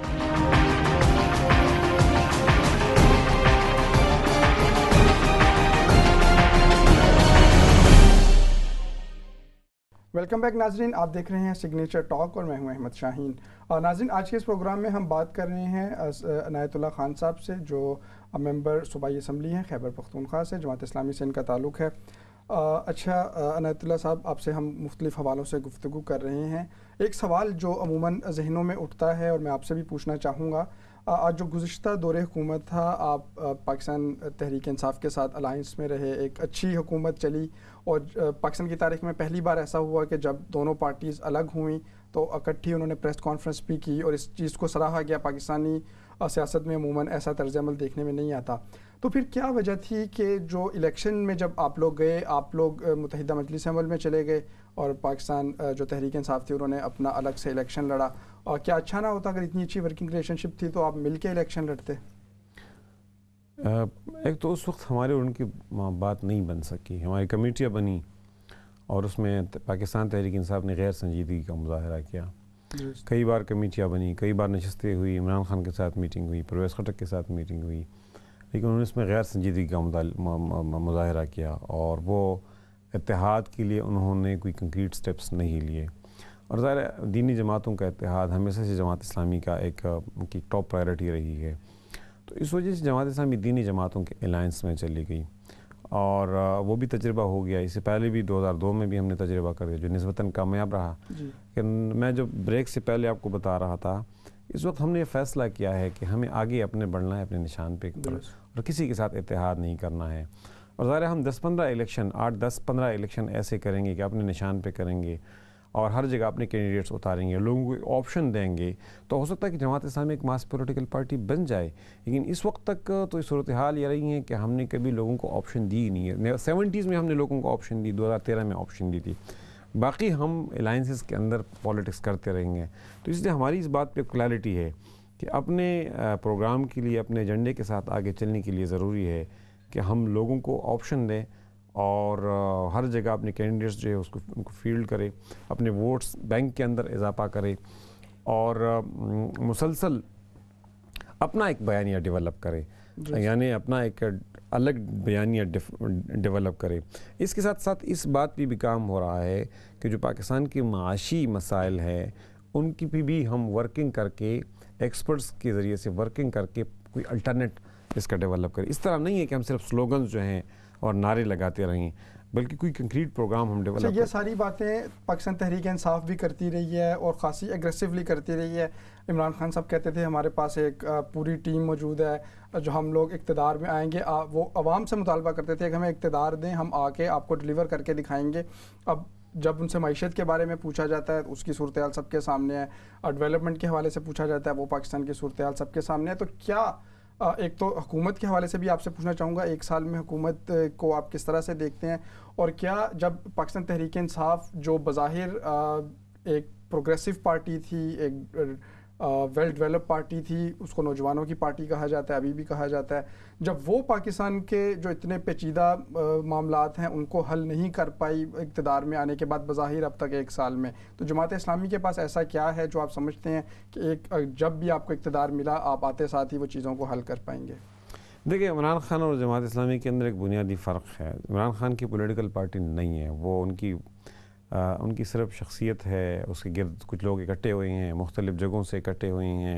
Speaker 1: ویلکم بیک ناظرین، آپ دیکھ رہے ہیں سگنیچر ٹاک اور میں ہوں احمد شاہین۔ ناظرین، آج کے اس پروگرام میں ہم بات کر رہے ہیں عنایت اللہ خان صاحب سے، جو ممبر صوبائی اسمبلی ہیں خیبر پختونخوا سے، جماعت اسلامی سے ان کا تعلق ہے۔ اچھا عنایت اللہ صاحب، آپ سے ہم مختلف حوالوں سے گفتگو کر رہے ہیں۔ ایک سوال جو عموماً ذہنوں میں اٹھتا ہے اور میں آپ سے بھی پوچھنا چاہوں گا، آج جو گزشتہ دور حکومت تھا، آپ پاکستان تحریک انصاف کے ساتھ الائنس میں رہے، ایک اچھی حکومت چلی، اور پاکستان کی تاریخ میں پہلی بار ایسا ہوا کہ جب دونوں پارٹیز الگ ہوئیں تو اکٹھی انہوں نے پریس کانفرنس بھی کی، اور اس چیز کو سراہا گیا۔ پاکستانی سیاست میں عموماً ایسا طرز عمل دیکھنے میں نہیں آتا۔ تو پھر کیا وجہ تھی کہ جو الیکشن میں جب آپ لوگ گئے، آپ لوگ متحدہ مجلس عمل میں چلے گئے، اور پاکستان جو تحریک انصاف تھی انہوں نے اپنا الگ سے الیکشن لڑا؟ اور کیا اچھا نہ ہوتا اگر اتنی اچھی ورکنگ ریلیشن شپ تھی تو آپ مل کے الیکشن لڑتے؟
Speaker 2: ایک تو اس وقت ہمارے ان کی بات نہیں بن سکی، ہماری کمیٹیاں بنی اور اس میں پاکستان تحریک انصاف نے غیر سنجیدگی کا مظاہرہ کیا۔ کئی بار کمیٹیاں بنی، کئی بار نشستیں ہوئی، عمران خان کے ساتھ میٹنگ ہوئی، پرویز خٹک کے ساتھ میٹنگ ہوئی، لیکن انہوں نے اس میں غیر سنجیدگی کا مظاہرہ کیا، اور وہ اتحاد کے لیے انہوں نے کوئی کنکریٹ سٹیپس نہیں لیے۔ اور ظاہر دینی جماعتوں کا اتحاد ہمیشہ سے جماعت اسلامی کا ایک ان کی ٹاپ پرائرٹی رہی ہے، تو اس وجہ سے جماعت اسلامی دینی جماعتوں کے الائنس میں چلی گئی، اور وہ بھی تجربہ ہو گیا۔ اس سے پہلے بھی 2002 میں بھی ہم نے تجربہ کر دیا جو نسبتاً کامیاب رہا۔ لیکن میں جو بریک سے پہلے آپ کو بتا رہا تھا، اس وقت ہم نے یہ فیصلہ کیا ہے کہ ہمیں آگے اپنے بڑھنا ہے اپنے نشان پہ، اور کسی کے ساتھ اتحاد نہیں کرنا ہے۔ اور ظاہر ہم 10-15 الیکشن 8-10-15 الیکشن ایسے کریں گے کہ اپنے نشان پہ کریں گے، اور ہر جگہ اپنے کینڈیڈیٹس اتاریں گے، لوگوں کو آپشن دیں گے، تو ہو سکتا ہے کہ جماعت اسلامی ایک ماس پولیٹیکل پارٹی بن جائے۔ لیکن اس وقت تک تو اس صورتحال یہ رہی ہے کہ ہم نے کبھی لوگوں کو آپشن دی نہیں ہے۔ 70s میں ہم نے لوگوں کو آپشن دی، 2013 میں آپشن دی تھی، باقی ہم الائنسز کے اندر پالیٹکس کرتے رہیں گے۔ تو اس لیے ہماری اس بات پہ کلیئرٹی ہے کہ اپنے پروگرام کے لیے، اپنے ایجنڈے کے ساتھ آگے چلنے کے لیے ضروری ہے کہ ہم لوگوں کو آپشن دیں، اور ہر جگہ اپنے کینڈیڈیٹس جو ہے اس کو ان کو فیلڈ کرے، اپنے ووٹس بینک کے اندر اضافہ کرے، اور مسلسل اپنا ایک بیانیہ ڈیولپ کرے، یعنی اپنا ایک الگ بیانیہ ڈیولپ کرے۔ اس کے ساتھ ساتھ اس بات پہ بھی کام ہو رہا ہے کہ جو پاکستان کے معاشی مسائل ہیں ان کی بھی ہم ورکنگ کر کے، ایکسپرٹس کے ذریعے سے ورکنگ کر کے کوئی الٹرنیٹ اس کا ڈیولپ کریں۔ اس طرح نہیں ہے کہ ہم صرف سلوگنز جو ہیں اور نعرے لگاتے رہیں، بلکہ کوئی کنکریٹ پروگرام ہم ڈیولپ کریں۔
Speaker 1: یہ ساری باتیں پاکستان تحریک انصاف بھی کرتی رہی ہے اور خاصی ایگریسولی کرتی رہی ہے۔ عمران خان صاحب کہتے تھے ہمارے پاس ایک پوری ٹیم موجود ہے، جو ہم لوگ اقتدار میں آئیں گے، وہ عوام سے مطالبہ کرتے تھے کہ ہمیں اقتدار دیں، ہم آ کے آپ کو ڈیلیور کر کے دکھائیں گے۔ اب جب ان سے معیشت کے بارے میں پوچھا جاتا ہے، اس کی صورتحال سب کے سامنے ہے، اور ڈیولپمنٹ کے حوالے سے پوچھا جاتا ہے، وہ پاکستان کی صورتحال سب کے سامنے ہے۔ تو کیا ایک تو حکومت کے حوالے سے بھی آپ سے پوچھنا چاہوں گا، ایک سال میں حکومت کو آپ کس طرح سے دیکھتے ہیں، اور کیا جب پاکستان تحریک انصاف جو بظاہر ایک پروگریسو پارٹی تھی، ایک ویل ڈیولپ پارٹی تھی، اس کو نوجوانوں کی پارٹی کہا جاتا ہے، ابھی بھی کہا جاتا ہے، جب وہ پاکستان کے جو اتنے پیچیدہ معاملات ہیں ان کو حل نہیں کر پائی اقتدار میں آنے کے بعد بظاہر اب تک ایک سال میں، تو جماعت اسلامی کے پاس ایسا کیا ہے جو آپ سمجھتے ہیں کہ ایک جب بھی آپ کو اقتدار ملا آپ آتے ساتھ ہی وہ چیزوں کو حل کر پائیں گے؟
Speaker 2: دیکھیں، عمران خان اور جماعت اسلامی کے اندر ایک بنیادی فرق ہے۔ عمران خان کی پولیٹیکل پارٹی نہیں ہے، وہ ان کی صرف شخصیت ہے، اس کے گرد کچھ لوگ اکٹھے ہوئے ہیں، مختلف جگہوں سے اکٹھے ہوئے ہیں،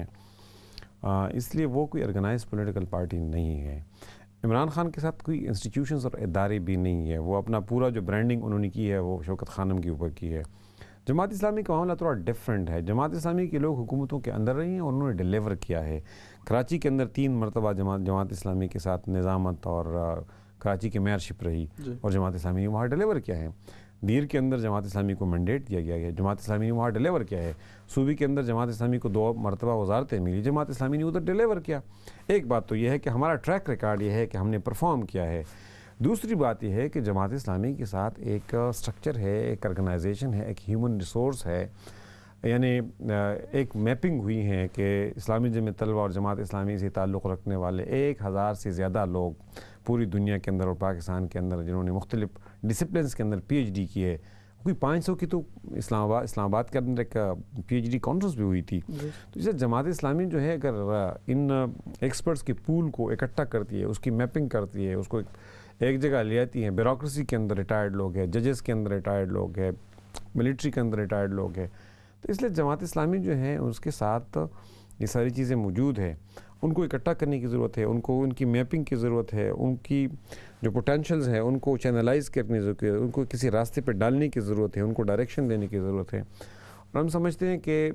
Speaker 2: اس لیے وہ کوئی آرگنائز پولیٹیکل پارٹی نہیں ہے۔ عمران خان کے ساتھ کوئی انسٹیٹیوشنز اور ادارے بھی نہیں ہے، وہ اپنا پورا جو برانڈنگ انہوں نے کی ہے وہ شوکت خانم کے اوپر کی ہے۔ جماعت اسلامی کا معاملہ تھوڑا ڈیفرنٹ ہے۔ جماعت اسلامی کے لوگ حکومتوں کے اندر رہے ہیں اور انہوں نے ڈیلیور کیا ہے۔ کراچی کے اندر 3 مرتبہ جماعت اسلامی کے ساتھ نظامت اور کراچی کی میئرشپ رہی اور جماعت اسلامی نے وہاں ڈیلیور کیا ہے. دیر کے اندر جماعت اسلامی کو مینڈیٹ دیا گیا ہے, جماعت اسلامی نے وہاں ڈیلیور کیا ہے. صوبے کے اندر جماعت اسلامی کو 2 مرتبہ وزارتیں ملی, جماعت اسلامی نے ادھر ڈیلیور کیا. ایک بات تو یہ ہے کہ ہمارا ٹریک ریکارڈ یہ ہے کہ ہم نے پرفارم کیا ہے. دوسری بات یہ ہے کہ جماعت اسلامی کے ساتھ ایک سٹرکچر ہے, ایک آرگنائزیشن ہے, ایک ہیومن ریسورس ہے, یعنی ایک میپنگ ہوئی ہے کہ اسلامی جمعیت طلبہ اور جماعت اسلامی سے تعلق رکھنے والے 1000 سے زیادہ لوگ پوری دنیا کے اندر اور پاکستان کے اندر جنہوں نے مختلف ڈسپلنس کے اندر پی ایچ ڈی کی ہے. کوئی 500 کی تو اسلام آباد کے اندر ایک پی ایچ ڈی کانفرنس بھی ہوئی تھی. تو جیسے جماعت اسلامی جو ہے اگر ان ایکسپرٹس کے پول کو اکٹھا کرتی ہے, اس کی میپنگ کرتی ہے, اس کو ایک جگہ لے آتی ہے, بیوروکریسی کے اندر ریٹائرڈ لوگ ہیں, ججز کے اندر ریٹائرڈ لوگ ہیں, ملٹری کے اندر ریٹائرڈ لوگ ہیں, تو اس لیے جماعت اسلامی جو ہے اس کے ساتھ یہ ساری چیزیں موجود ہیں. ان کو اکٹھا کرنے کی ضرورت ہے, ان کو ان کی میپنگ کی ضرورت ہے, ان کی جو پوٹینشلز ہیں ان کو چینلائز کرنے کی ضرورت ہے, ان کو کسی راستے پہ ڈالنے کی ضرورت ہے, ان کو ڈائریکشن دینے کی ضرورت ہے. اور ہم سمجھتے ہیں کہ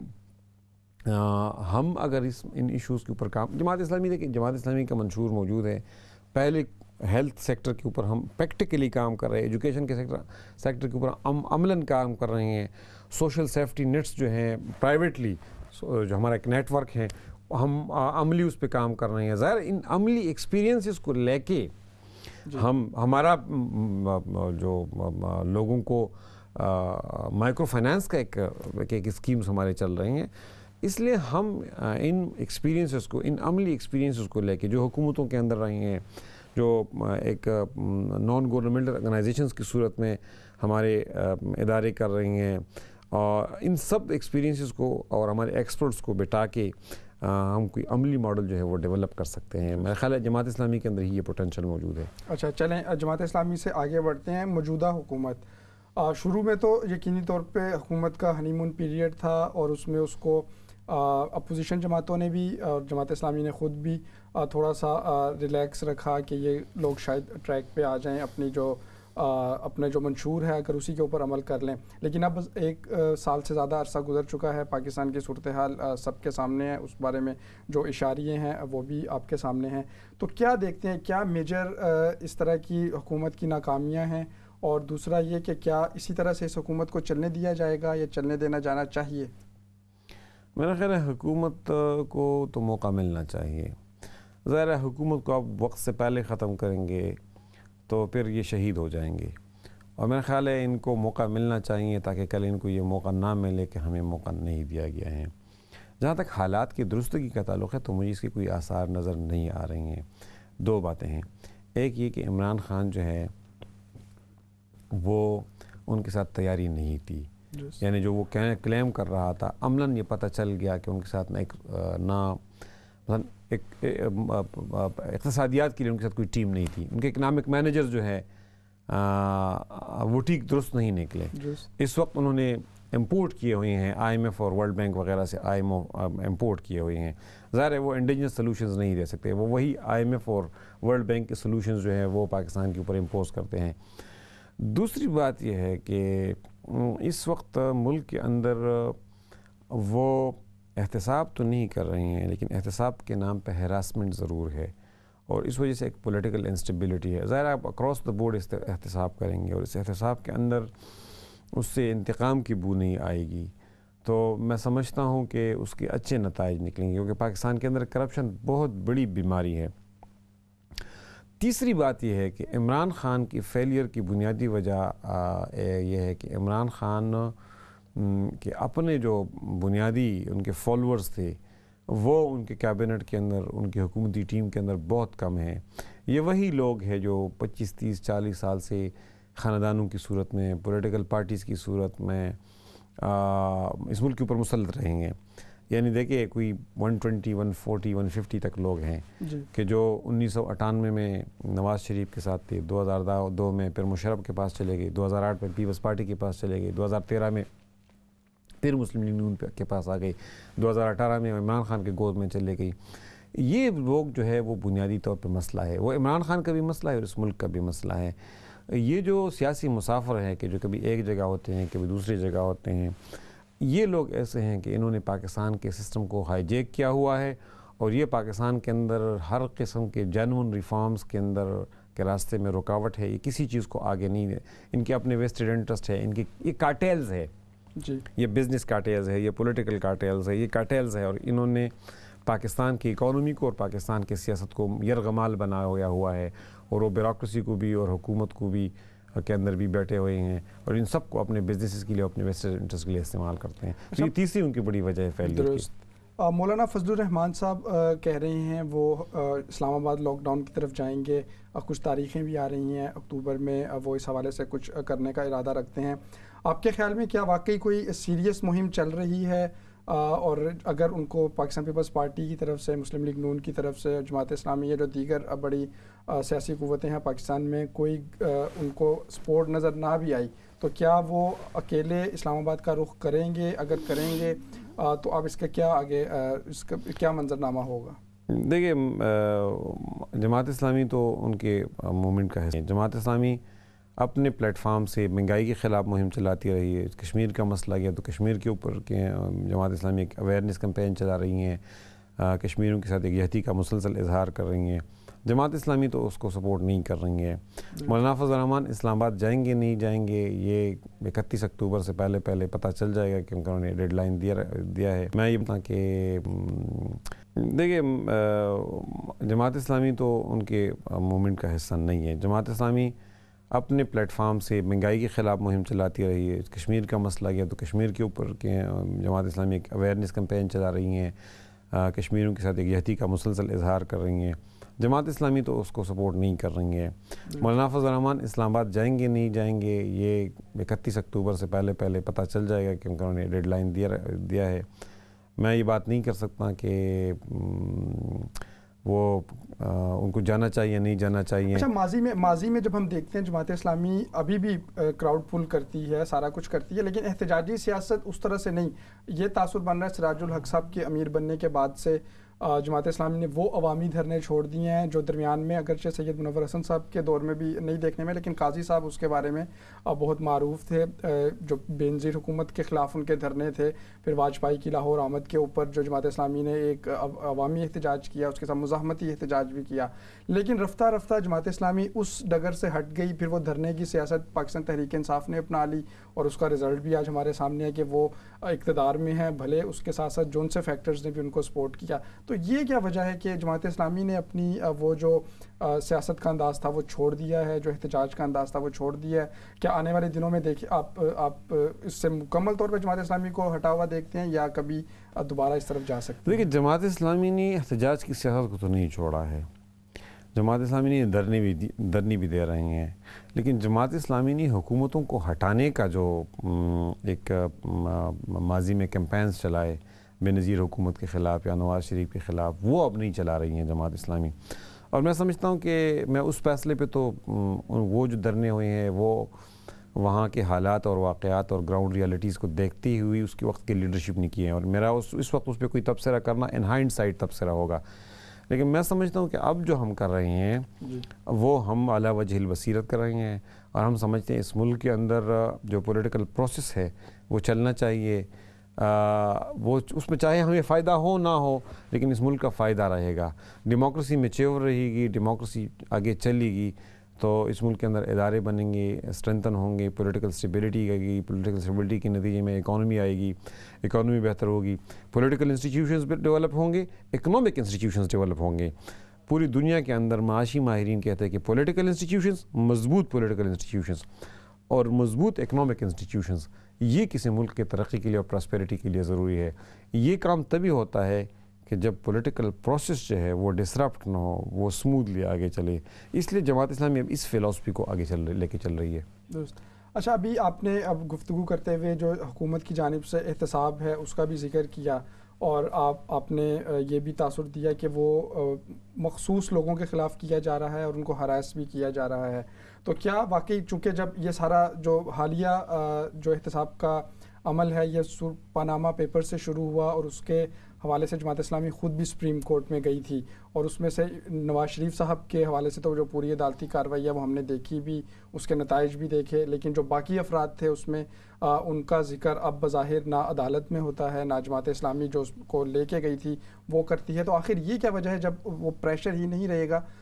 Speaker 2: ہم اگر ان ایشوز کے اوپر کام, جماعت اسلامی دیکھیں, جماعت اسلامی کا منشور موجود ہے. پہلے ہیلتھ سیکٹر کے اوپر ہم پریکٹیکلی کام کر رہے ہیں, ایجوکیشن کے سیکٹر کے اوپر عملاً کام کر رہے ہیں, سوشل سیفٹی نیٹس جو ہیں پرائیویٹلی جو ہمارا ایک نیٹ ورک ہے ہم عملی اس پہ کام کر رہے ہیں. ظاہر ان عملی ایکسپیرینسز کو لے کے ہمارا جو لوگوں کو مائکرو فائنانس کا ایک اسکیمز ہمارے چل رہے ہیں, اس لیے ہم ان ایکسپیرینسز کو, ان عملی ایکسپیرینسز کو لے کے جو حکومتوں کے اندر رہے ہیں, جو ایک نان گورنمنٹل آرگنائزیشنز کی صورت میں ہمارے ادارے کر رہے ہیں, اور ان سب ایکسپیرینسز کو اور ہمارے ایکسپرٹس کو بٹا کے ہم کوئی عملی ماڈل جو ہے وہ ڈیولپ کر سکتے ہیں. میرا خیال ہے جماعت اسلامی کے اندر ہی یہ پوٹینشیل موجود ہے.
Speaker 1: اچھا چلیں جماعت اسلامی سے آگے بڑھتے ہیں. موجودہ حکومت, شروع میں تو یقینی طور پہ حکومت کا ہنی مون پیریڈ تھا اور اس میں اس کو اپوزیشن جماعتوں نے بھی اور جماعت اسلامی نے خود بھی تھوڑا سا ریلیکس رکھا کہ یہ لوگ شاید ٹریک پہ آ جائیں, اپنے جو منشور ہے اگر اسی کے اوپر عمل کر لیں. لیکن اب 1 سال سے زیادہ عرصہ گزر چکا ہے, پاکستان کی صورتحال سب کے سامنے ہے, اس بارے میں جو اشاریے ہیں وہ بھی آپ کے سامنے ہیں. تو کیا دیکھتے ہیں, کیا میجر اس طرح کی حکومت کی ناکامیاں ہیں, اور دوسرا یہ کہ کیا اسی طرح سے اس حکومت کو چلنے دیا جائے گا یا چلنے دینا جانا چاہیے؟
Speaker 2: میرا خیال ہے حکومت کو تو موقع ملنا چاہیے. ظاہر ہے حکومت کو آپ وقت سے پہلے ختم کریں گے تو پھر یہ شہید ہو جائیں گے, اور میرا خیال ہے ان کو موقع ملنا چاہیے تاکہ کل ان کو یہ موقع نہ ملے کہ ہمیں موقع نہیں دیا گیا ہے. جہاں تک حالات کی درستگی کا تعلق ہے تو مجھے اس کے کوئی آثار نظر نہیں آ رہی ہیں. 2 باتیں ہیں. ایک یہ کہ عمران خان جو ہے وہ ان کے ساتھ تیاری نہیں تھی, یعنی جو وہ کلیم کر رہا تھا عملاً یہ پتہ چل گیا کہ ان کے ساتھ اقتصادیات کے لیے ان کے ساتھ کوئی ٹیم نہیں تھی. ان کے اکنامک مینیجر جو ہے وہ ٹھیک درست نہیں نکلے. اس وقت انہوں نے امپورٹ کیے ہوئے ہیں IMF اور ورلڈ بینک وغیرہ سے امپورٹ کیے ہوئے ہیں. ظاہر ہے وہ انڈیجنس سلوشنز نہیں دے سکتے, وہ وہی IMF اور ورلڈ بینک کے سلوشنز جو ہیں وہ پاکستان کے اوپر امپوز کرتے ہیں. دوسری بات یہ ہے کہ اس وقت ملک کے اندر وہ احتساب تو نہیں کر رہے ہیں, لیکن احتساب کے نام پہ ہراسمنٹ ضرور ہے, اور اس وجہ سے ایک پولیٹیکل انسٹیبلٹی ہے. ظاہر آپ اکراس دا بورڈ احتساب کریں گے اور اس احتساب کے اندر اس سے انتقام کی بو نہیں آئے گی, تو میں سمجھتا ہوں کہ اس کے اچھے نتائج نکلیں گے, کیونکہ پاکستان کے اندر کرپشن بہت بڑی بیماری ہے. تیسری بات یہ ہے کہ عمران خان کی فیلئر کی بنیادی وجہ یہ ہے کہ عمران خان کے اپنے جو بنیادی ان کے فالورز تھے وہ ان کے کیبنٹ کے اندر, ان کی حکومتی ٹیم کے اندر بہت کم ہیں. یہ وہی لوگ ہیں جو 25, 30, 40 سال سے خاندانوں کی صورت میں, پولیٹیکل پارٹیز کی صورت میں اس ملک کے اوپر مسلط رہیں گے. یعنی دیکھیں کوئی 120, 140, 150 تک لوگ ہیں کہ جو 1998 میں نواز شریف کے ساتھ تھے, 2002 میں پھر مشرف کے پاس چلے گئے, 2008 میں پیپلز پارٹی کے پاس چلے گئے, 2013 میں پھر مسلم لیگ نون کے پاس آ گئی, 2018 میں عمران خان کے گود میں چلے گئی. یہ لوگ جو ہے وہ بنیادی طور پہ مسئلہ ہے, وہ عمران خان کا بھی مسئلہ ہے اور اس ملک کا بھی مسئلہ ہے. یہ جو سیاسی مسافر ہیں کہ جو کبھی ایک جگہ ہوتے ہیں کبھی دوسری جگہ ہوتے ہیں, یہ لوگ ایسے ہیں کہ انہوں نے پاکستان کے سسٹم کو ہائی جیک کیا ہوا ہے, اور یہ پاکستان کے اندر ہر قسم کے جینون ریفارمز کے اندر کے راستے میں رکاوٹ ہے، یہ کسی چیز کو آگے نہیں ہے. ان کے اپنے ویسٹڈ انٹرسٹ ہے، ان کے یہ کارٹیلز ہے
Speaker 1: جی، یہ
Speaker 2: بزنس کارٹیلز ہے، یہ پولیٹیکل کارٹیلز ہے، یہ کارٹیلز ہے، اور انہوں نے پاکستان کی اکانومی کو اور پاکستان کی سیاست کو یرغمال بنایا ہوا ہے، اور وہ بیوروکریسی کو بھی اور حکومت کو بھی کے اندر بھی بیٹھے ہوئے ہیں، اور ان سب کو اپنے بزنسز کے لیے اپنے ویسٹرن انٹرسٹ کے لیے استعمال کرتے ہیں. تو یہ تیسری ان کی بڑی وجہ ہے فیلئر کی.
Speaker 1: مولانا فضل الرحمان صاحب کہہ رہے ہیں وہ اسلام آباد لاک ڈاؤن کی طرف جائیں گے، کچھ تاریخیں بھی آ رہی ہیں اکتوبر میں، وہ اس حوالے سے کچھ کرنے کا ارادہ رکھتے ہیں. آپ کے خیال میں کیا واقعی کوئی سیریس مہم چل رہی ہے، اور اگر ان کو پاکستان پیپلز پارٹی کی طرف سے، مسلم لیگ نون کی طرف سے، جماعت اسلامی یا جو دیگر بڑی سیاسی قوتیں ہیں پاکستان میں، کوئی ان کو سپورٹ نظر نہ بھی آئی تو کیا وہ اکیلے اسلام آباد کا رخ کریں گے؟ اگر کریں گے تو اب اس کا کیا آگے اس کا کیا منظرنامہ ہوگا؟
Speaker 2: دیکھیے، جماعت اسلامی تو ان کے موومنٹ کا حصہ ہے. جماعت اسلامی اپنے پلیٹ فارم سے مہنگائی کے خلاف مہم چلاتی رہی ہے. کشمیر کا مسئلہ گیا تو کشمیر کے اوپر جماعت اسلامی ایک اویئرنیس کمپین چلا رہی ہیں، کشمیریوں کے ساتھ ایک یہتی کا مسلسل اظہار کر رہی ہیں. جماعت اسلامی تو اس کو سپورٹ نہیں کر رہی ہیں. مولانا فضل الرحمان اسلام آباد جائیں گے نہیں جائیں گے، یہ 31 اکتوبر سے پہلے پتہ چل جائے گا، کیونکہ انہوں نے ڈیڈ لائن دیا ہے. میں یہ بتاؤں کہ دیکھیے، جماعت اسلامی تو ان کے موومنٹ کا حصہ نہیں ہے. جماعت اسلامی اپنے پلیٹ فارم سے مہنگائی کے خلاف مہم چلاتی رہی ہے. کشمیر کا مسئلہ گیا تو کشمیر کے اوپر جماعت اسلامی ایک اویئرنیس کمپین چلا رہی ہیں، کشمیریوں کے ساتھ ایک یہتی کا مسلسل اظہار کر رہی ہیں. جماعت اسلامی تو اس کو سپورٹ نہیں کر رہی ہیں. مولانا فضل الرحمان اسلام آباد جائیں گے نہیں جائیں گے، یہ 31 اکتوبر سے پہلے پتہ چل جائے گا، کیونکہ انہوں نے ڈیڈ لائن دیا ہے. میں یہ بات نہیں کر سکتا کہ وہ ان کو جانا چاہیے نہیں جانا چاہیے.
Speaker 1: اچھا، ماضی میں جب ہم دیکھتے ہیں جماعت اسلامی ابھی بھی کراؤڈ پل کرتی ہے، سارا کچھ کرتی ہے، لیکن احتجاجی سیاست اس طرح سے نہیں. یہ تاثر بن رہا ہے سراج الحق صاحب کے امیر بننے کے بعد سے جماعت اسلامی نے وہ عوامی دھرنے چھوڑ دیے ہیں جو درمیان میں اگرچہ سید منور حسن صاحب کے دور میں بھی نہیں دیکھنے میں، لیکن قاضی صاحب اس کے بارے میں بہت معروف تھے، جو بے نظیر حکومت کے خلاف ان کے دھرنے تھے. پھر واجپائی کی لاہور آمد کے اوپر جو جماعت اسلامی نے ایک عوامی احتجاج کیا، اس کے ساتھ مزاحمتی احتجاج بھی کیا، لیکن رفتہ رفتہ جماعت اسلامی اس ڈگر سے ہٹ گئی. پھر وہ دھرنے کی سیاست پاکستان تحریک انصاف نے اپنا لی، اور اس کا رزلٹ بھی آج ہمارے سامنے ہے کہ وہ اقتدار میں ہیں، بھلے اس کے ساتھ ساتھ جون سے فیکٹرز نے بھی ان کو سپورٹ کیا. تو یہ کیا وجہ ہے کہ جماعت اسلامی نے اپنی وہ جو سیاست کا انداز تھا وہ چھوڑ دیا ہے، جو احتجاج کا انداز تھا وہ چھوڑ دیا ہے؟ کیا آنے والے دنوں میں دیکھیں آپ اس سے مکمل طور پہ جماعت اسلامی کو ہٹا ہوا دیکھتے ہیں، یا کبھی دوبارہ اس طرف جا سکتے ہیں؟
Speaker 2: دیکھیے، جماعت اسلامی نے احتجاج کی سیاست کو تو نہیں چھوڑا ہے. جماعت اسلامی نے دھرنے بھی دے رہے ہیں، لیکن جماعت اسلامی نے حکومتوں کو ہٹانے کا جو ایک ماضی میں کیمپینز چلائے بے نظیر حکومت کے خلاف یا نواز شریف کے خلاف، وہ اب نہیں چلا رہی ہیں جماعت اسلامی. اور میں سمجھتا ہوں کہ میں اس فیصلے پہ تو وہ جو دھرنے ہوئے ہیں وہ وہاں کے حالات اور واقعات اور گراؤنڈ ریالٹیز کو دیکھتی ہوئی اس کے وقت کی لیڈرشپ نے کی ہے، اور میرا اس وقت اس پہ کوئی تبصرہ کرنا ان ہائنڈ سائٹ تبصرہ ہوگا. لیکن میں سمجھتا ہوں کہ اب جو ہم کر رہے ہیں وہ ہم اعلیٰ وجہ البصیرت کر رہے ہیں، اور ہم سمجھتے ہیں اس ملک کے اندر جو پولیٹیکل پروسیس ہے وہ چلنا چاہیے. وہ اس میں چاہے ہمیں فائدہ ہو نہ ہو، لیکن اس ملک کا فائدہ رہے گا. ڈیموکریسی میچیور رہے گی، ڈیموکریسی آگے چلے گی تو اس ملک کے اندر ادارے بنیں گے، اسٹرینتھن ہوں گے، پولیٹیکل اسٹیبلٹی آئے گی، پولیٹیکل اسٹیبلٹی کے نتیجے میں اکانومی آئے گی، اکانومی بہتر ہوگی، پولیٹیکل انسٹیٹیوشنز ڈیولپ ہوں گے، اکنامک انسٹیٹیوشنز ڈیولپ ہوں گے. پوری دنیا کے اندر معاشی ماہرین کہتے ہیں کہ پولیٹیکل انسٹیٹیوشنز، مضبوط پولیٹیکل انسٹیٹیوشنز اور مضبوط اکنامک انسٹیٹیوشنز، یہ کسی ملک کے ترقی کے لیے اور پراسپیرٹی کے لیے ضروری ہے. یہ کام تبھی ہوتا ہے کہ جب پولیٹیکل پروسیس جو ہے وہ ڈسرپٹ نہ ہو، وہ سموتھلی آگے چلے. اس لیے جماعت اسلامی اب اس فلسفی کو آگے لے کے چل رہی ہے.
Speaker 1: درست. اچھا، ابھی آپ نے اب گفتگو کرتے ہوئے جو حکومت کی جانب سے احتساب ہے اس کا بھی ذکر کیا، اور آپ نے یہ بھی تاثر دیا کہ وہ مخصوص لوگوں کے خلاف کیا جا رہا ہے اور ان کو ہراس بھی کیا جا رہا ہے. تو کیا واقعی چونکہ جب یہ سارا جو حالیہ جو احتساب کا عمل ہے یہ پاناما پیپر سے شروع ہوا، اور اس کے حوالے سے جماعت اسلامی خود بھی سپریم کورٹ میں گئی تھی، اور اس میں سے نواز شریف صاحب کے حوالے سے تو جو پوری عدالتی کارروائی ہے وہ ہم نے دیکھی بھی، اس کے نتائج بھی دیکھے، لیکن جو باقی افراد تھے اس میں ان کا ذکر اب بظاہر نہ عدالت میں ہوتا ہے، نہ جماعت اسلامی جو اس کو لے کے گئی تھی وہ کرتی ہے. تو آخر یہ کیا وجہ ہے؟ جب وہ پریشر ہی نہیں رہے گا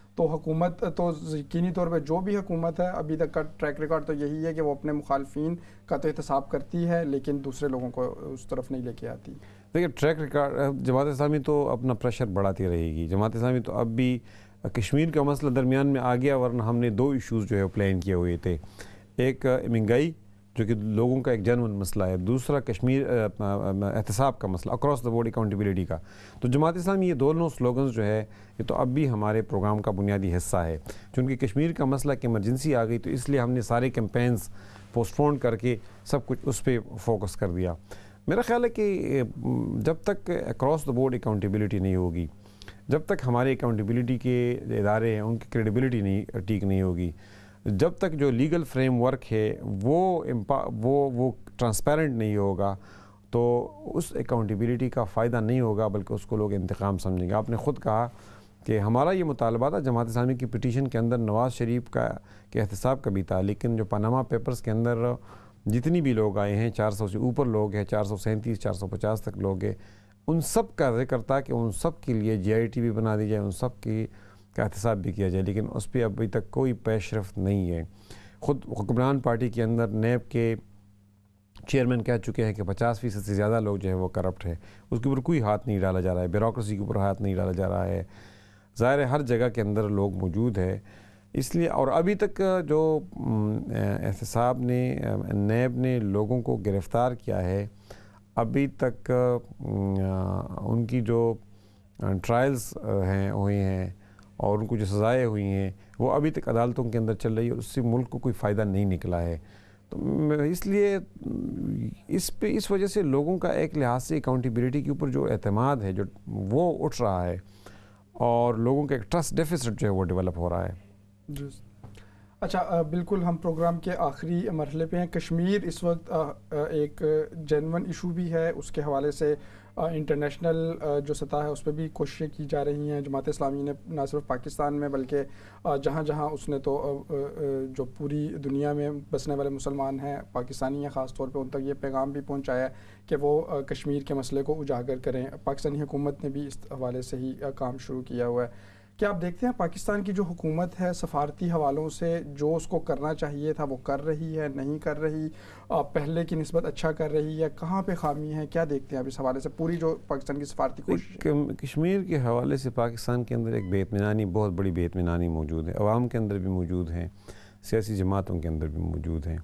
Speaker 1: تو حکومت تو یقینی طور پہ جو بھی حکومت ہے ابھی تک کا ٹریک ریکارڈ تو یہی ہے کہ وہ اپنے مخالفین کا تو احتساب کرتی ہے لیکن دوسرے لوگوں کو اس طرف نہیں لے کے آتی.
Speaker 2: دیکھیے ٹریک ریکارڈ جماعت اسلامی تو اپنا پریشر بڑھاتی رہے گی. جماعت اسلامی تو اب بھی کشمیر کا مسئلہ درمیان میں آ گیا, ورنہ ہم نے 2 ایشوز جو ہے پلان کیے ہوئے تھے. ایک مہنگائی جو کہ لوگوں کا ایک جنون مسئلہ ہے, دوسرا کشمیر احتساب کا مسئلہ, اکراس دا بورڈ اکاؤنٹیبلٹی کا. تو جماعت اسلامی یہ دونوں سلوگنز جو ہے یہ تو اب بھی ہمارے پروگرام کا بنیادی حصہ ہے. چونکہ کشمیر کا مسئلہ کہ ایمرجنسی آ گئی تو اس لیے ہم نے سارے کیمپینز پوسٹ پون کر کے سب کچھ اس پہ فوکس کر دیا. میرا خیال ہے کہ جب تک اکراس دا بورڈ اکاؤنٹیبلٹی نہیں ہوگی, جب تک ہمارے اکاؤنٹیبلٹی کے ادارے ہیں ان کی کریڈیبلٹی نہیں ٹھیک نہیں ہوگی, جب تک جو لیگل فریم ورک ہے وہ ٹرانسپیرنٹ نہیں ہوگا تو اس اکاؤنٹیبلٹی کا فائدہ نہیں ہوگا, بلکہ اس کو لوگ انتقام سمجھیں گے. آپ نے خود کہا کہ ہمارا یہ مطالبہ تھا جماعت اسلامی کی پٹیشن کے اندر نواز شریف کا کے احتساب کا بھی تھا, لیکن جو پاناما پیپرز کے اندر جتنی بھی لوگ آئے ہیں 400 سے اوپر لوگ ہیں, 437 450 تک لوگ ہیں, ان سب کا ذکر تھا کہ ان سب کے لیے GIT بھی بنا دی جائے, ان سب کی کا احتساب بھی کیا جائے, لیکن اس پہ ابھی تک کوئی پیش رفت نہیں ہے. خود حکمران پارٹی کے اندر نیب کے چیئرمین کہہ چکے ہیں کہ 50% سے زیادہ لوگ جو ہے وہ کرپٹ ہے, اس کے اوپر کوئی ہاتھ نہیں ڈالا جا رہا ہے, بیوروکریسی کے اوپر ہاتھ نہیں ڈالا جا رہا ہے. ظاہر ہے ہر جگہ کے اندر لوگ موجود ہے, اس لیے. اور ابھی تک جو احتساب نے نیب نے لوگوں کو گرفتار کیا ہے, ابھی تک ان کی جو ٹرائلز ہیں ہوئے ہیں اور ان کو جو سزائیں ہوئی ہیں وہ ابھی تک عدالتوں کے اندر چل رہی ہے, اور اس سے ملک کو کوئی فائدہ نہیں نکلا ہے. تو اس لیے اس وجہ سے لوگوں کا ایک لحاظ سے اکاؤنٹیبلٹی کے اوپر جو اعتماد ہے جو وہ اٹھ رہا ہے, اور لوگوں کا ایک ٹرسٹ ڈیفیسٹ جو ہے وہ ڈیولپ ہو رہا ہے.
Speaker 1: جی اچھا, بالکل ہم پروگرام کے آخری مرحلے پہ ہیں. کشمیر اس وقت ایک جینون ایشو بھی ہے, اس کے حوالے سے انٹرنیشنل جو سطح ہے اس پہ بھی کوششیں کی جا رہی ہیں. جماعت اسلامی نے نہ صرف پاکستان میں بلکہ جہاں جہاں اس نے تو جو پوری دنیا میں بسنے والے مسلمان ہیں, پاکستانی ہیں خاص طور پہ, ان تک یہ پیغام بھی پہنچایا کہ وہ کشمیر کے مسئلے کو اجاگر کریں. پاکستانی حکومت نے بھی اس حوالے سے ہی کام شروع کیا ہوا ہے. کیا آپ دیکھتے ہیں پاکستان کی جو حکومت ہے سفارتی حوالوں سے جو اس کو کرنا چاہیے تھا وہ کر رہی ہے, نہیں کر رہی, پہلے کی نسبت اچھا کر رہی ہے, کہاں پہ خامی ہے, کیا دیکھتے ہیں آپ اس حوالے سے پوری جو پاکستان کی سفارتی کوشش؟
Speaker 2: کشمیر کے حوالے سے پاکستان کے اندر ایک بے اطمینانی, بہت بڑی بے اطمینانی موجود ہے. عوام کے اندر بھی موجود ہیں, سیاسی جماعتوں کے اندر بھی موجود ہیں,